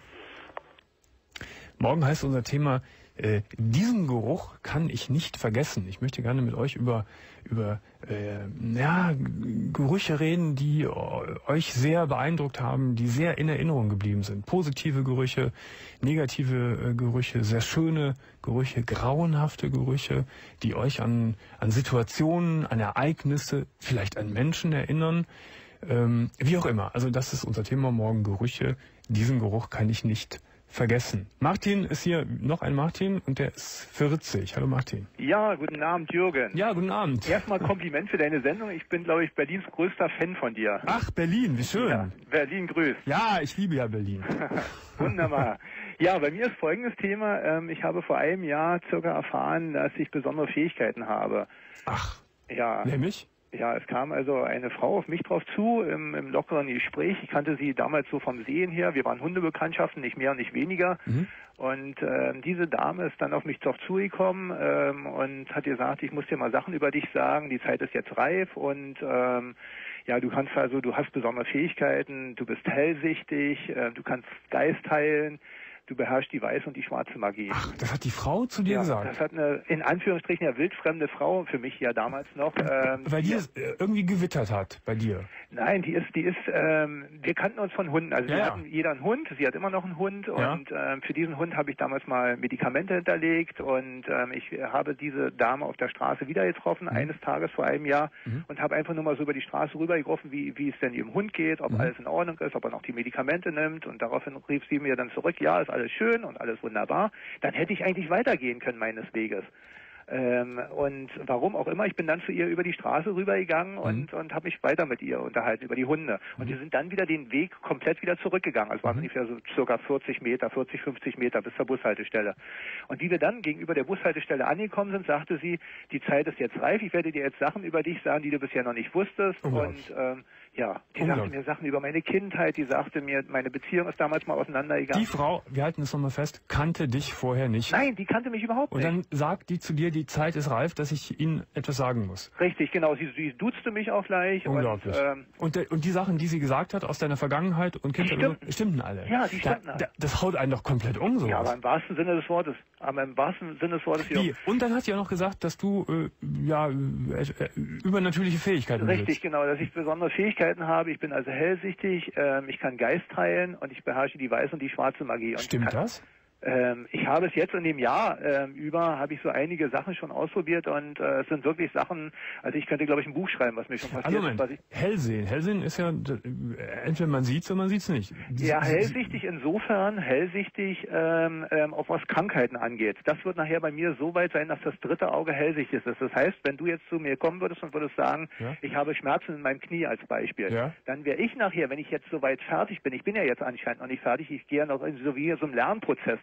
Speaker 2: Morgen heißt unser Thema, äh, diesen Geruch kann ich nicht vergessen. Ich möchte gerne mit euch über, über äh, ja, Gerüche reden, die euch sehr beeindruckt haben, die sehr in Erinnerung geblieben sind. Positive Gerüche, negative äh, Gerüche, sehr schöne Gerüche, grauenhafte Gerüche, die euch an, an Situationen, an Ereignisse, vielleicht an Menschen erinnern. Ähm, wie auch immer. Also das ist unser Thema morgen, Gerüche. Diesen Geruch kann ich nicht vergessen. Martin ist hier, noch ein Martin, und der ist vierzig. Hallo Martin.
Speaker 7: Ja, guten Abend, Jürgen.
Speaker 2: Ja, guten Abend.
Speaker 7: Erstmal Kompliment für deine Sendung. Ich bin, glaube ich, Berlins größter Fan von dir.
Speaker 2: Ach, Berlin, wie schön.
Speaker 7: Ja, Berlin grüßt.
Speaker 2: Ja, ich liebe ja Berlin.
Speaker 7: Wunderbar. Ja, bei mir ist folgendes Thema. Ich habe vor einem Jahr circa erfahren, dass ich besondere Fähigkeiten habe.
Speaker 2: Ach,
Speaker 7: ja.
Speaker 2: Nämlich?
Speaker 7: Ja, es kam also eine Frau auf mich drauf zu im, im lockeren Gespräch. Ich kannte sie damals so vom Sehen her. Wir waren Hundebekanntschaften, nicht mehr und nicht weniger. Mhm. Und äh, diese Dame ist dann auf mich drauf zugekommen ähm, und hat gesagt, ich muss dir mal Sachen über dich sagen. Die Zeit ist jetzt reif und ähm, ja, du kannst also, du hast besondere Fähigkeiten, du bist hellsichtig, äh, du kannst Geist heilen. Du beherrschst die weiße und die schwarze Magie.
Speaker 2: Ach, das hat die Frau zu dir
Speaker 7: ja,
Speaker 2: gesagt?
Speaker 7: Das hat eine, in Anführungsstrichen, eine wildfremde Frau, für mich ja damals noch. Ähm,
Speaker 2: Weil die es irgendwie gewittert hat, bei dir?
Speaker 7: Nein, die ist, die ist, ähm, wir kannten uns von Hunden. Also
Speaker 2: ja,
Speaker 7: wir
Speaker 2: ja.
Speaker 7: hatten jeder einen Hund, sie hat immer noch einen Hund
Speaker 2: ja.
Speaker 7: und ähm, für diesen Hund habe ich damals mal Medikamente hinterlegt und ähm, ich habe diese Dame auf der Straße wieder getroffen, mhm. eines Tages vor einem Jahr mhm. und habe einfach nur mal so über die Straße rübergerufen, wie, wie es denn ihrem Hund geht, ob mhm. alles in Ordnung ist, ob er noch die Medikamente nimmt und daraufhin rief sie mir dann zurück, ja, ist alles schön und alles wunderbar. Dann hätte ich eigentlich weitergehen können meines Weges. Ähm, und warum auch immer, ich bin dann zu ihr über die Straße rübergegangen mhm. und, und habe mich weiter mit ihr unterhalten über die Hunde. Und mhm. wir sind dann wieder den Weg komplett wieder zurückgegangen. Also waren mhm. ungefähr so circa vierzig Meter, vierzig, fünfzig Meter bis zur Bushaltestelle. Und wie wir dann gegenüber der Bushaltestelle angekommen sind, sagte sie, die Zeit ist jetzt reif, ich werde dir jetzt Sachen über dich sagen, die du bisher noch nicht wusstest. Und ähm, ja, die sagte mir Sachen über meine Kindheit, die sagte mir, meine Beziehung ist damals mal auseinandergegangen.
Speaker 2: Die Frau, wir halten es nochmal fest, kannte dich vorher nicht.
Speaker 7: Nein, die kannte mich überhaupt nicht.
Speaker 2: Und dann sagt die zu dir, die Zeit ist reif, dass ich Ihnen etwas sagen muss.
Speaker 7: Richtig, genau. Sie, sie duzte mich auch gleich.
Speaker 2: Unglaublich. Und, ähm, und, de, und die Sachen, die sie gesagt hat aus deiner Vergangenheit und Kindheit, stimmten,
Speaker 7: stimmten
Speaker 2: alle.
Speaker 7: Ja, die stimmten
Speaker 2: da,
Speaker 7: alle.
Speaker 2: Da, das haut einen doch komplett um, sowas.
Speaker 7: Ja, aber im wahrsten Sinne des Wortes. Aber im wahrsten Sinne des Wortes.
Speaker 2: Wie? Und dann hat sie auch noch gesagt, dass du äh, ja äh, äh, übernatürliche Fähigkeiten hast.
Speaker 7: Richtig, besitzt. Genau. Dass ich besondere Fähigkeiten habe. Ich bin also hellsichtig, äh, ich kann Geist heilen und ich beherrsche die weiße und die schwarze Magie. Und
Speaker 2: Stimmt
Speaker 7: kann,
Speaker 2: das?
Speaker 7: Ähm, ich habe es jetzt in dem Jahr ähm, über, habe ich so einige Sachen schon ausprobiert und äh, es sind wirklich Sachen, also ich könnte, glaube ich, ein Buch schreiben, was mir schon passiert
Speaker 2: also Moment,
Speaker 7: ist. Was ich
Speaker 2: Hellsehen. Hellsehen ist ja, entweder man sieht es oder man sieht es nicht.
Speaker 7: Ja, hellsichtig insofern, hellsichtig ähm, ähm, auch was Krankheiten angeht. Das wird nachher bei mir so weit sein, dass das dritte Auge hellsichtig ist. Das heißt, wenn du jetzt zu mir kommen würdest und würdest sagen, ja? ich habe Schmerzen in meinem Knie als Beispiel, ja? dann wäre ich nachher, wenn ich jetzt soweit fertig bin, ich bin ja jetzt anscheinend noch nicht fertig, ich gehe ja noch in so wie so einem Lernprozess noch.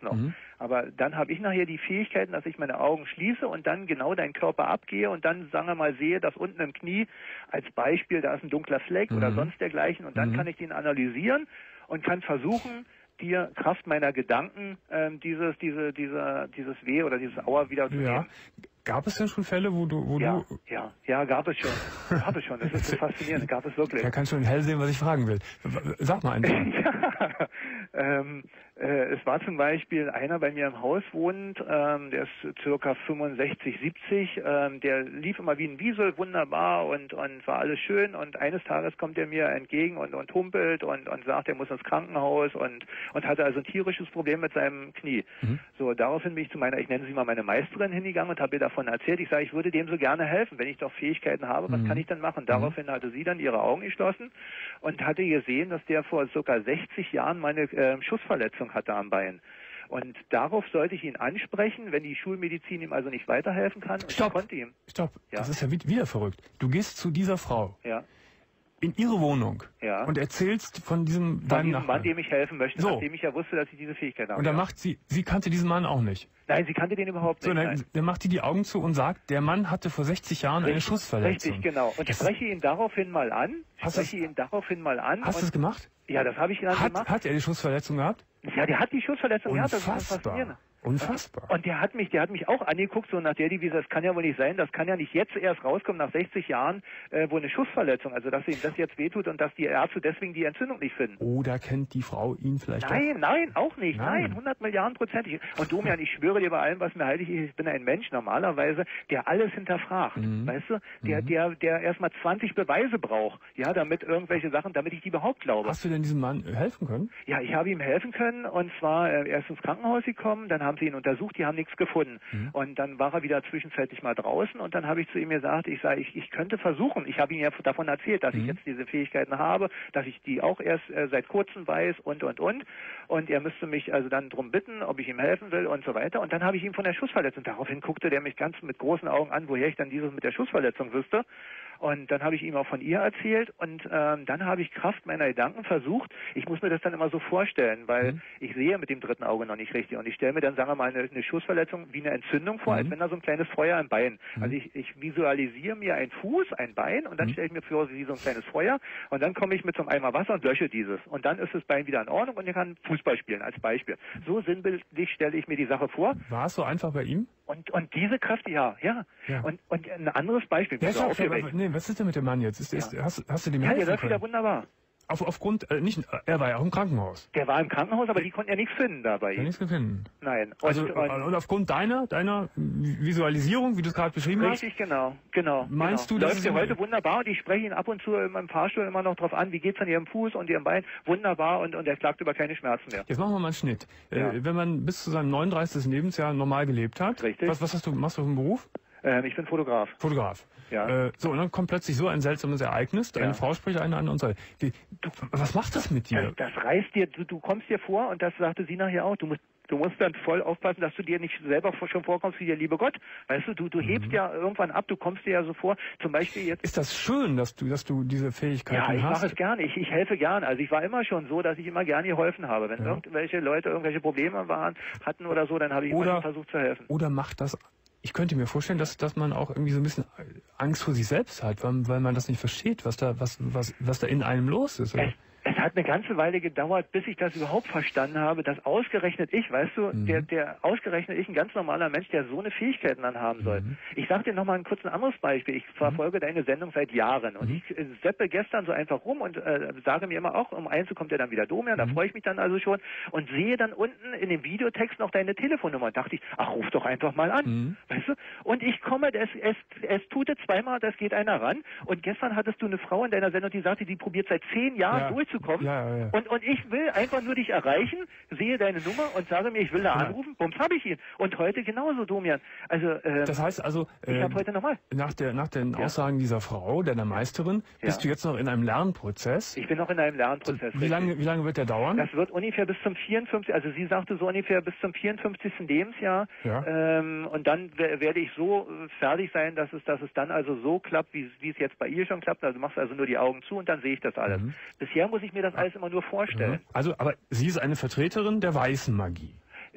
Speaker 7: noch.
Speaker 2: Mhm.
Speaker 7: Aber dann habe ich nachher die Fähigkeiten, dass ich meine Augen schließe und dann genau deinen Körper abgehe und dann, sagen wir mal, sehe, dass unten im Knie als Beispiel, da ist ein dunkler Fleck mhm. oder sonst dergleichen und dann mhm. kann ich den analysieren und kann versuchen, dir Kraft meiner Gedanken ähm, dieses, diese, diese, dieses Weh oder dieses Aua wieder zu
Speaker 2: ja.
Speaker 7: nehmen.
Speaker 2: Gab es denn schon Fälle, wo du... Wo
Speaker 7: ja,
Speaker 2: du
Speaker 7: ja, ja, gab es schon. Gab es schon. Das ist so faszinierend. Gab es wirklich.
Speaker 2: Da kann schon hell sehen, was ich fragen will. Sag mal einfach.
Speaker 7: ja, ähm, äh, es war zum Beispiel einer bei mir im Haus wohnend, ähm, der ist circa fünfundsechzig, siebzig, ähm, der lief immer wie ein Wiesel, wunderbar und, und war alles schön und eines Tages kommt er mir entgegen und, und humpelt und, und sagt, er muss ins Krankenhaus und, und hatte also ein tierisches Problem mit seinem Knie. Mhm. So, daraufhin bin ich zu meiner, ich nenne sie mal meine Meisterin hingegangen und habe ihr davon erzählt. Ich sage, ich würde dem so gerne helfen, wenn ich doch Fähigkeiten habe, was mhm. kann ich denn machen? Daraufhin hatte sie dann ihre Augen geschlossen und hatte gesehen, dass der vor circa sechzig Jahren meine äh, Schussverletzung hatte am Bein. Und darauf sollte ich ihn ansprechen, wenn die Schulmedizin ihm also nicht weiterhelfen kann. Und
Speaker 2: Stopp,
Speaker 7: ich konnte ihm.
Speaker 2: Stopp,
Speaker 7: ja?
Speaker 2: Das ist ja wieder verrückt. Du gehst zu dieser Frau.
Speaker 7: Ja.
Speaker 2: In ihre Wohnung
Speaker 7: ja.
Speaker 2: und erzählst von diesem
Speaker 7: von
Speaker 2: deinem
Speaker 7: diesem
Speaker 2: Nachbarn.
Speaker 7: Mann, dem ich helfen möchte,
Speaker 2: so.
Speaker 7: nachdem ich ja wusste, dass ich diese Fähigkeit habe.
Speaker 2: Und dann
Speaker 7: ja.
Speaker 2: macht sie, sie kannte diesen Mann auch nicht.
Speaker 7: Nein, sie kannte den überhaupt
Speaker 2: so,
Speaker 7: nicht.
Speaker 2: Dann, dann macht die die Augen zu und sagt, der Mann hatte vor sechzig Jahren
Speaker 7: richtig,
Speaker 2: eine Schussverletzung.
Speaker 7: Richtig, genau. Und
Speaker 2: das
Speaker 7: spreche ihn daraufhin mal an. Spreche ihn daraufhin mal an.
Speaker 2: Hast du es gemacht?
Speaker 7: Ja, das habe ich dann
Speaker 2: hat,
Speaker 7: gemacht.
Speaker 2: Hat er die Schussverletzung gehabt?
Speaker 7: Ja, der hat die Schussverletzung gehabt.
Speaker 2: Unfassbar.
Speaker 7: Das ist faszinierend.
Speaker 2: Unfassbar.
Speaker 7: Und der hat mich, der hat mich auch angeguckt, so nach der Devise, das kann ja wohl nicht sein, das kann ja nicht jetzt erst rauskommen, nach sechzig Jahren, äh, wo eine Schussverletzung, also dass ihm das jetzt wehtut und dass die Ärzte deswegen die Entzündung nicht finden.
Speaker 2: Oder kennt die Frau ihn vielleicht
Speaker 7: Nein,
Speaker 2: doch?
Speaker 7: nein, auch nicht,
Speaker 2: nein,
Speaker 7: nein, hundert Milliarden prozentig. Und Domian, ich schwöre dir bei allem, was mir heilig ist, ich bin ein Mensch normalerweise, der alles hinterfragt, mhm. weißt du, der, mhm. der, der erstmal zwanzig Beweise braucht, ja, damit irgendwelche Sachen, damit ich die überhaupt glaube.
Speaker 2: Hast du denn diesem Mann helfen können?
Speaker 7: Ja, ich habe ihm helfen können und zwar, äh, er ist ins Krankenhaus gekommen, dann haben sie ihn untersucht, die haben nichts gefunden. Mhm. Und dann war er wieder zwischenzeitlich mal draußen und dann habe ich zu ihm gesagt, ich sage, ich, ich könnte versuchen, ich habe ihm ja davon erzählt, dass mhm. ich jetzt diese Fähigkeiten habe, dass ich die auch erst äh, seit kurzem weiß und, und, und. Und er müsste mich also dann drum bitten, ob ich ihm helfen will und so weiter. Und dann habe ich ihm von der Schussverletzung, daraufhin guckte der mich ganz mit großen Augen an, woher ich dann dieses mit der Schussverletzung wüsste. Und dann habe ich ihm auch von ihr erzählt und ähm, dann habe ich Kraft meiner Gedanken versucht, ich muss mir das dann immer so vorstellen, weil mhm. ich sehe mit dem dritten Auge noch nicht richtig und ich stelle mir dann, sagen wir mal, eine, eine Schussverletzung wie eine Entzündung vor, mhm. als wenn da so ein kleines Feuer im Bein. Mhm. Also ich, ich visualisiere mir einen Fuß, ein Bein und dann mhm. stelle ich mir vor, wie so ein kleines Feuer und dann komme ich mit so einem Eimer Wasser und lösche dieses und dann ist das Bein wieder in Ordnung und ich kann Fußball spielen als Beispiel. So sinnbildlich stelle ich mir die Sache vor.
Speaker 2: War es so einfach bei ihm?
Speaker 7: Und, und diese Kräfte, ja, ja. ja. Und, und ein anderes Beispiel.
Speaker 2: Ja, schau, nee, was ist denn mit dem Mann jetzt? Ist, ist, ja. hast, hast du dem
Speaker 7: Ja,
Speaker 2: helfen
Speaker 7: der läuft
Speaker 2: können?
Speaker 7: wieder wunderbar.
Speaker 2: Auf, aufgrund, äh, nicht, er war ja auch im Krankenhaus.
Speaker 7: Der war im Krankenhaus, aber die konnten ja nichts finden dabei.
Speaker 2: Ja, nichts finden.
Speaker 7: Nein. Und,
Speaker 2: also, und, und aufgrund deiner, deiner Visualisierung, wie du es gerade beschrieben
Speaker 7: richtig,
Speaker 2: hast?
Speaker 7: Richtig, genau, genau.
Speaker 2: Meinst
Speaker 7: genau.
Speaker 2: du, das
Speaker 7: läuft ja heute wunderbar und ich spreche ihn ab und zu in meinem Fahrstuhl immer noch drauf an, wie geht's an ihrem Fuß und ihrem Bein? Wunderbar und, und er klagt über keine Schmerzen mehr.
Speaker 2: Jetzt machen wir mal einen Schnitt.
Speaker 7: Ja.
Speaker 2: Äh, wenn man bis zu seinem neununddreißigsten Lebensjahr normal gelebt hat,
Speaker 7: richtig.
Speaker 2: Was, was hast du, machst du für einen Beruf?
Speaker 7: Ähm, ich bin Fotograf.
Speaker 2: Fotograf.
Speaker 7: Ja.
Speaker 2: Äh, so, und dann kommt plötzlich so ein seltsames Ereignis, deine
Speaker 7: ja.
Speaker 2: Frau spricht eine an und sagt, du, was macht das mit dir?
Speaker 7: Das, das reißt dir, du, du kommst dir vor, und das sagte sie nachher auch, du musst Du musst dann voll aufpassen, dass du dir nicht selber schon vorkommst wie der liebe Gott. Weißt du, du, du hebst mhm. ja irgendwann ab, du kommst dir ja so vor. Zum Beispiel jetzt.
Speaker 2: Ist das schön, dass du, dass du diese Fähigkeiten hast?
Speaker 7: Ja, ich
Speaker 2: hast?
Speaker 7: mache es gerne. Ich, ich helfe gerne. Also ich war immer schon so, dass ich immer gerne geholfen habe. Wenn ja. irgendwelche Leute irgendwelche Probleme waren, hatten oder so, dann habe ich
Speaker 2: oder,
Speaker 7: immer versucht zu helfen.
Speaker 2: Oder macht das, ich könnte mir vorstellen, dass, dass man auch irgendwie so ein bisschen Angst vor sich selbst hat, weil, weil man das nicht versteht, was da, was, was, was da in einem los ist. Oder?
Speaker 7: Es Es hat eine ganze Weile gedauert, bis ich das überhaupt verstanden habe, dass ausgerechnet ich, weißt du, mhm. der, der ausgerechnet ich, ein ganz normaler Mensch, der so eine Fähigkeiten dann haben soll. Mhm. Ich sag dir nochmal ein kurz ein anderes Beispiel. Ich verfolge mhm. deine Sendung seit Jahren und mhm. ich äh, seppe gestern so einfach rum und äh, sage mir immer auch, um eins kommt ja dann wieder Domian, mhm. da freue ich mich dann also schon und sehe dann unten in dem Videotext noch deine Telefonnummer und dachte ich, ach, ruf doch einfach mal an, mhm. weißt du? Und ich komme, es, es, es tute zweimal, das geht einer ran und gestern hattest du eine Frau in deiner Sendung, die sagte, die probiert seit zehn Jahren ja. durchzukommen.
Speaker 2: Ja, ja.
Speaker 7: Und, und ich will einfach nur dich erreichen, sehe deine Nummer und sage mir, ich will da ja. anrufen, bums, habe ich ihn. Und heute genauso, Domian. Also, ähm,
Speaker 2: das heißt also,
Speaker 7: ich
Speaker 2: äh,
Speaker 7: habe heute nochmal.
Speaker 2: Nach, der, nach den ja. Aussagen dieser Frau, deiner Meisterin, ja. bist du jetzt noch in einem Lernprozess?
Speaker 7: Ich bin noch in einem Lernprozess.
Speaker 2: Wie lange, wie lange wird der dauern?
Speaker 7: Das wird ungefähr bis zum vierundfünfzigsten Also sie sagte so ungefähr bis zum vierundfünfzigsten Lebensjahr.
Speaker 2: Ja.
Speaker 7: Ähm, und dann werde ich so fertig sein, dass es, dass es dann also so klappt, wie es jetzt bei ihr schon klappt. Also machst also nur die Augen zu und dann sehe ich das alles. Mhm. Bisher muss ich mir das alles immer nur vorstellen.
Speaker 2: Also, aber sie ist eine Vertreterin der weißen Magie.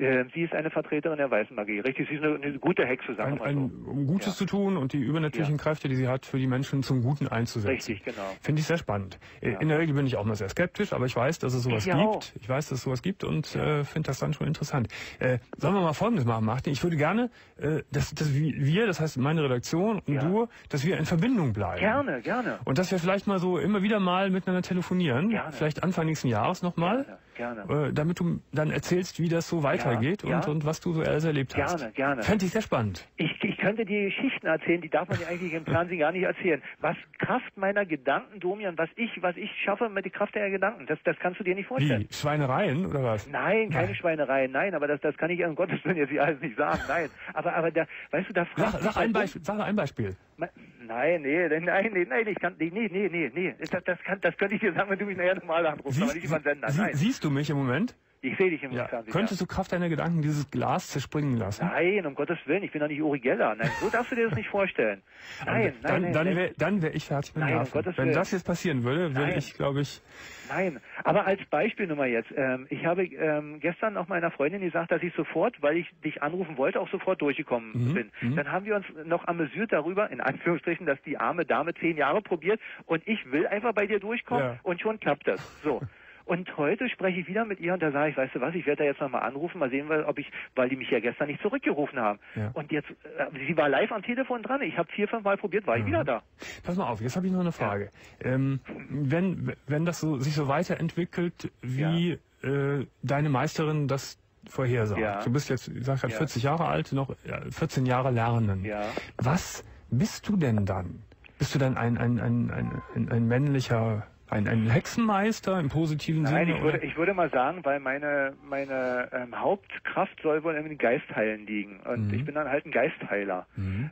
Speaker 7: Äh, sie ist eine Vertreterin der weißen Magie. Richtig, sie ist eine, eine gute Hexe, sagen wir
Speaker 2: ein,
Speaker 7: mal
Speaker 2: ein,
Speaker 7: so.
Speaker 2: Um Gutes ja. zu tun und die übernatürlichen ja. Kräfte, die sie hat, für die Menschen zum Guten einzusetzen.
Speaker 7: Richtig, genau.
Speaker 2: Finde ich sehr spannend.
Speaker 7: Ja.
Speaker 2: In der Regel bin ich auch mal sehr skeptisch, aber ich weiß, dass es sowas
Speaker 7: ich
Speaker 2: gibt.
Speaker 7: Auch.
Speaker 2: Ich weiß, dass es sowas gibt und ja. äh, finde das dann schon interessant. Äh, sollen wir mal Folgendes machen, Martin? Ich würde gerne, äh, dass, dass wir, das heißt meine Redaktion und
Speaker 7: ja.
Speaker 2: du, dass wir in Verbindung bleiben.
Speaker 7: Gerne, gerne.
Speaker 2: Und dass wir vielleicht mal so immer wieder mal miteinander telefonieren.
Speaker 7: Gerne.
Speaker 2: Vielleicht Anfang nächsten Jahres nochmal.
Speaker 7: Gerne, gerne.
Speaker 2: Äh, damit du dann erzählst, wie das so weitergeht
Speaker 7: ja.
Speaker 2: und, und was du so alles erlebt hast.
Speaker 7: Gerne, gerne.
Speaker 2: Fände ich sehr spannend.
Speaker 7: Ich, ich könnte dir Geschichten erzählen, die darf man ja eigentlich im Fernsehen gar nicht erzählen. Was Kraft meiner Gedanken, Domian, was ich, was ich schaffe mit der Kraft der Gedanken, das, das kannst du dir nicht vorstellen.
Speaker 2: Wie? Schweinereien oder was?
Speaker 7: Nein, keine
Speaker 2: Nein.
Speaker 7: Schweinereien, nein, aber das, das kann ich um Gottes Willen jetzt alles nicht sagen, nein. Aber, aber da, weißt du, da fragst
Speaker 2: Sag, sag, ein Beispiel, sag ein Beispiel.
Speaker 7: Nein, nee, nein, nee, nein, ich kann, nee, nee, nee, nee, nee. Das, das, kann, das könnte ich dir sagen, wenn du mich nachher nochmal anrufst,
Speaker 2: Siehst,
Speaker 7: aber nicht über den Sender,
Speaker 2: sie,
Speaker 7: nein.
Speaker 2: Siehst du mich im Moment?
Speaker 7: Ich sehe dich im
Speaker 2: ja.
Speaker 7: Fernsehen.
Speaker 2: Könntest du Kraft deiner Gedanken dieses Glas zerspringen lassen?
Speaker 7: Nein, um Gottes Willen, ich bin doch nicht Uri Geller. Nein, so darfst du dir das nicht vorstellen. Nein,
Speaker 2: dann,
Speaker 7: nein,
Speaker 2: dann,
Speaker 7: nein.
Speaker 2: Wär, dann wäre ich fertig mit dem
Speaker 7: Nein, um Gottes
Speaker 2: Wenn
Speaker 7: Willen.
Speaker 2: das jetzt passieren würde, würde
Speaker 7: Nein.
Speaker 2: ich, glaube ich...
Speaker 7: Nein, aber als Beispiel nur mal jetzt. Ähm, ich habe ähm, gestern auch meiner Freundin gesagt, dass ich sofort, weil ich dich anrufen wollte, auch sofort durchgekommen
Speaker 2: mhm.
Speaker 7: bin.
Speaker 2: Mhm.
Speaker 7: Dann haben wir uns noch amüsiert darüber, in Anführungsstrichen, dass die arme Dame zehn Jahre probiert und ich will einfach bei dir durchkommen
Speaker 2: ja.
Speaker 7: und schon klappt das. So. Und heute spreche ich wieder mit ihr und da sage ich, weißt du was, ich werde da jetzt nochmal anrufen, mal sehen, ob ich, weil die mich ja gestern nicht zurückgerufen haben.
Speaker 2: Ja.
Speaker 7: Und jetzt, äh, sie war live am Telefon dran, ich habe vier, fünf Mal probiert, war ich
Speaker 2: mhm.
Speaker 7: wieder da.
Speaker 2: Pass mal auf, jetzt habe ich noch eine Frage. Ja. Ähm, wenn, wenn das so, sich so weiterentwickelt, wie ja. äh, deine Meisterin das vorhersagt. Ja. Du bist jetzt, ich sag grad, ja. vierzig Jahre alt, noch vierzehn Jahre lernen.
Speaker 7: Ja.
Speaker 2: Was bist du denn dann? Bist du dann ein, ein, ein, ein, ein, ein männlicher... Ein, ein Hexenmeister im positiven
Speaker 7: Nein,
Speaker 2: Sinne?
Speaker 7: ich würde, ich würde mal sagen, weil meine, meine ähm, Hauptkraft soll wohl in den Geistheilen liegen. Und mhm. ich bin dann halt ein Geistheiler, mhm.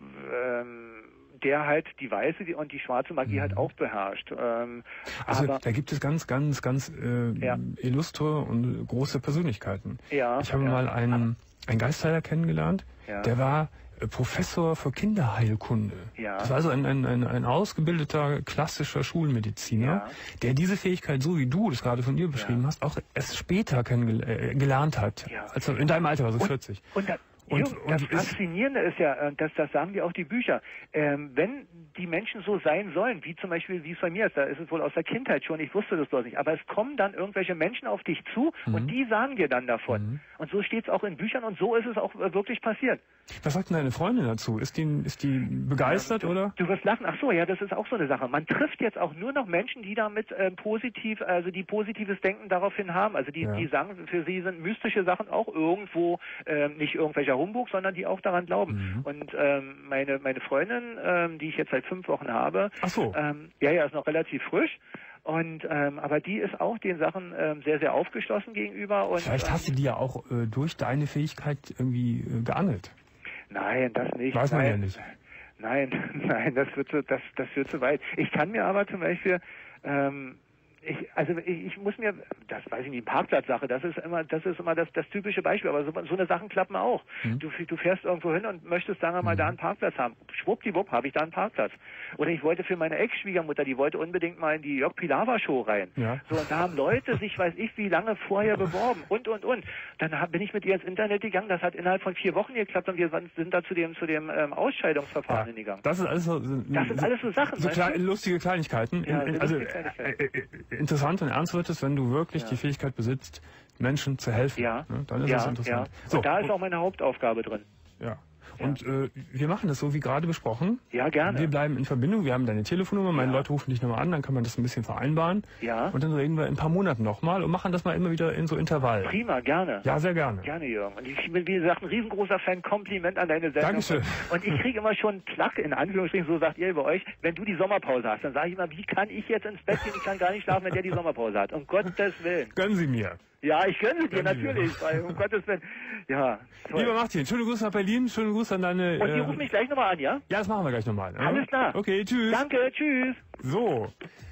Speaker 7: ähm, der halt die weiße und die schwarze Magie mhm. halt auch beherrscht. Ähm,
Speaker 2: also
Speaker 7: aber,
Speaker 2: da gibt es ganz, ganz, ganz äh,
Speaker 7: ja.
Speaker 2: illustre und große Persönlichkeiten.
Speaker 7: Ja,
Speaker 2: ich habe
Speaker 7: ja.
Speaker 2: mal einen, einen Geistheiler kennengelernt,
Speaker 7: ja.
Speaker 2: der war Professor für Kinderheilkunde.
Speaker 7: Ja.
Speaker 2: Das war also ein, ein, ein, ein ausgebildeter, klassischer Schulmediziner,
Speaker 7: ja.
Speaker 2: der diese Fähigkeit, so wie du das gerade von dir beschrieben ja. hast, auch erst später kennengelernt hat.
Speaker 7: Ja.
Speaker 2: Also in deinem Alter, also
Speaker 7: und,
Speaker 2: vierzig.
Speaker 7: Und, da,
Speaker 2: Und,
Speaker 7: Jürgen, das
Speaker 2: und
Speaker 7: Faszinierende ist ja, das, das sagen dir auch die Bücher, ähm, wenn die Menschen so sein sollen, wie zum Beispiel, wie es bei mir ist, da ist es wohl aus der Kindheit schon, ich wusste das doch nicht, aber es kommen dann irgendwelche Menschen auf dich zu mhm. und die sagen dir dann davon. Mhm. Und so steht es auch in Büchern und so ist es auch wirklich passiert.
Speaker 2: Was sagt denn deine Freundin dazu? Ist die, ist die begeistert,
Speaker 7: ja, du,
Speaker 2: oder?
Speaker 7: Du wirst lachen. Ach so, ja, das ist auch so eine Sache. Man trifft jetzt auch nur noch Menschen, die damit ähm, positiv, also die positives Denken daraufhin haben. Also die, ja. die sagen, für sie sind mystische Sachen auch irgendwo ähm, nicht irgendwelcher Humbug, sondern die auch daran glauben. Mhm. Und ähm, meine meine Freundin, ähm, die ich jetzt seit fünf Wochen habe,
Speaker 2: Ach so.
Speaker 7: ähm, ja, ja, ist noch relativ frisch. Und ähm, aber die ist auch den Sachen ähm, sehr, sehr aufgeschlossen gegenüber. Und,
Speaker 2: Vielleicht hast du die ja auch äh, durch deine Fähigkeit irgendwie äh, geangelt.
Speaker 7: Nein, das nicht.
Speaker 2: Weiß man
Speaker 7: nein.
Speaker 2: ja nicht.
Speaker 7: Nein, nein, das wird so, das, das wird zu weit. Ich kann mir aber zum Beispiel, ähm, ich, also ich, ich muss mir, das weiß ich nicht, Parkplatzsache, das ist immer, das ist immer das, das typische Beispiel, aber so, so eine Sachen klappen auch. Mhm. Du, du fährst irgendwo hin und möchtest, sagen wir mal, mhm. da einen Parkplatz haben. Schwuppdiwupp habe ich da einen Parkplatz. Oder ich wollte für meine Ex-Schwiegermutter, die wollte unbedingt mal in die Jörg Pilawa Show rein. Ja. So, und da haben Leute sich, weiß ich, wie lange vorher beworben und, und, und. Dann hab, bin ich mit ihr ins Internet gegangen, das hat innerhalb von vier Wochen geklappt und wir sind da zu dem, zu dem ähm, Ausscheidungsverfahren ja. hingegangen.
Speaker 2: Das ist alles so,
Speaker 7: das sind alles so Sachen.
Speaker 2: So klein, lustige Kleinigkeiten.
Speaker 7: Ja,
Speaker 2: in, in, also, Kleinigkeiten. Äh, äh, interessant und ernst wird es, wenn du wirklich ja. die Fähigkeit besitzt, Menschen zu helfen.
Speaker 7: Ja.
Speaker 2: Ne? Dann ist
Speaker 7: ja,
Speaker 2: das interessant.
Speaker 7: Ja. So, und da ist auch meine Hauptaufgabe drin.
Speaker 2: Ja. Und äh, wir machen das so wie gerade besprochen.
Speaker 7: Ja, gerne.
Speaker 2: Wir bleiben in Verbindung. Wir haben deine Telefonnummer. Meine
Speaker 7: ja.
Speaker 2: Leute rufen dich nochmal an. Dann kann man das ein bisschen vereinbaren.
Speaker 7: Ja.
Speaker 2: Und dann reden wir in ein paar Monaten nochmal und machen das mal immer wieder in so Intervallen.
Speaker 7: Prima, gerne.
Speaker 2: Ja, sehr gerne.
Speaker 7: Gerne, Jürgen. Und ich bin, wie gesagt, ein riesengroßer Fan. Kompliment an deine Sendung.
Speaker 2: Dankeschön.
Speaker 7: Und ich kriege immer schon Plack, in Anführungsstrichen, so sagt ihr bei euch, wenn du die Sommerpause hast. Dann sage ich immer, wie kann ich jetzt ins Bett gehen? Ich kann gar nicht schlafen, wenn der die Sommerpause hat. Um Gottes Willen.
Speaker 2: Gönnen Sie mir.
Speaker 7: Ja, ich gönne dir natürlich, weil um Gottes Willen. Ja,
Speaker 2: toll. Lieber Martin, schöne Grüße nach Berlin, schöne Grüße an deine...
Speaker 7: Und die
Speaker 2: äh,
Speaker 7: rufen mich gleich nochmal an, ja?
Speaker 2: Ja, das machen wir gleich nochmal.
Speaker 7: Alles
Speaker 2: ja?
Speaker 7: klar.
Speaker 2: Okay, tschüss.
Speaker 7: Danke, tschüss.
Speaker 2: So,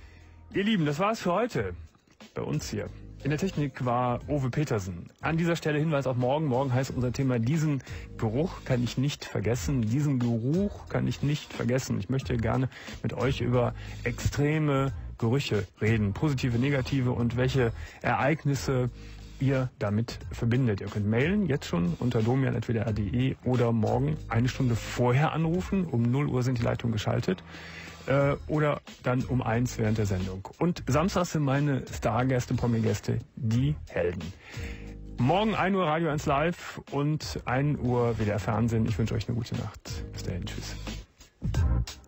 Speaker 2: ihr Lieben, das war's für heute bei uns hier. In der Technik war Owe Petersen. An dieser Stelle Hinweis auf morgen. Morgen heißt unser Thema, diesen Geruch kann ich nicht vergessen. Diesen Geruch kann ich nicht vergessen. Ich möchte gerne mit euch über extreme Gerüche reden. Positive, negative und welche Ereignisse ihr damit verbindet. Ihr könnt mailen, jetzt schon unter domian punkt w d r punkt d e oder morgen eine Stunde vorher anrufen. Um null Uhr sind die Leitungen geschaltet. Äh, oder dann um eins während der Sendung. Und samstags sind meine Stargäste, Promi-Gäste, die Helden. Morgen ein Uhr Radio eins Live und ein Uhr W D R Fernsehen. Ich wünsche euch eine gute Nacht. Bis dahin, tschüss.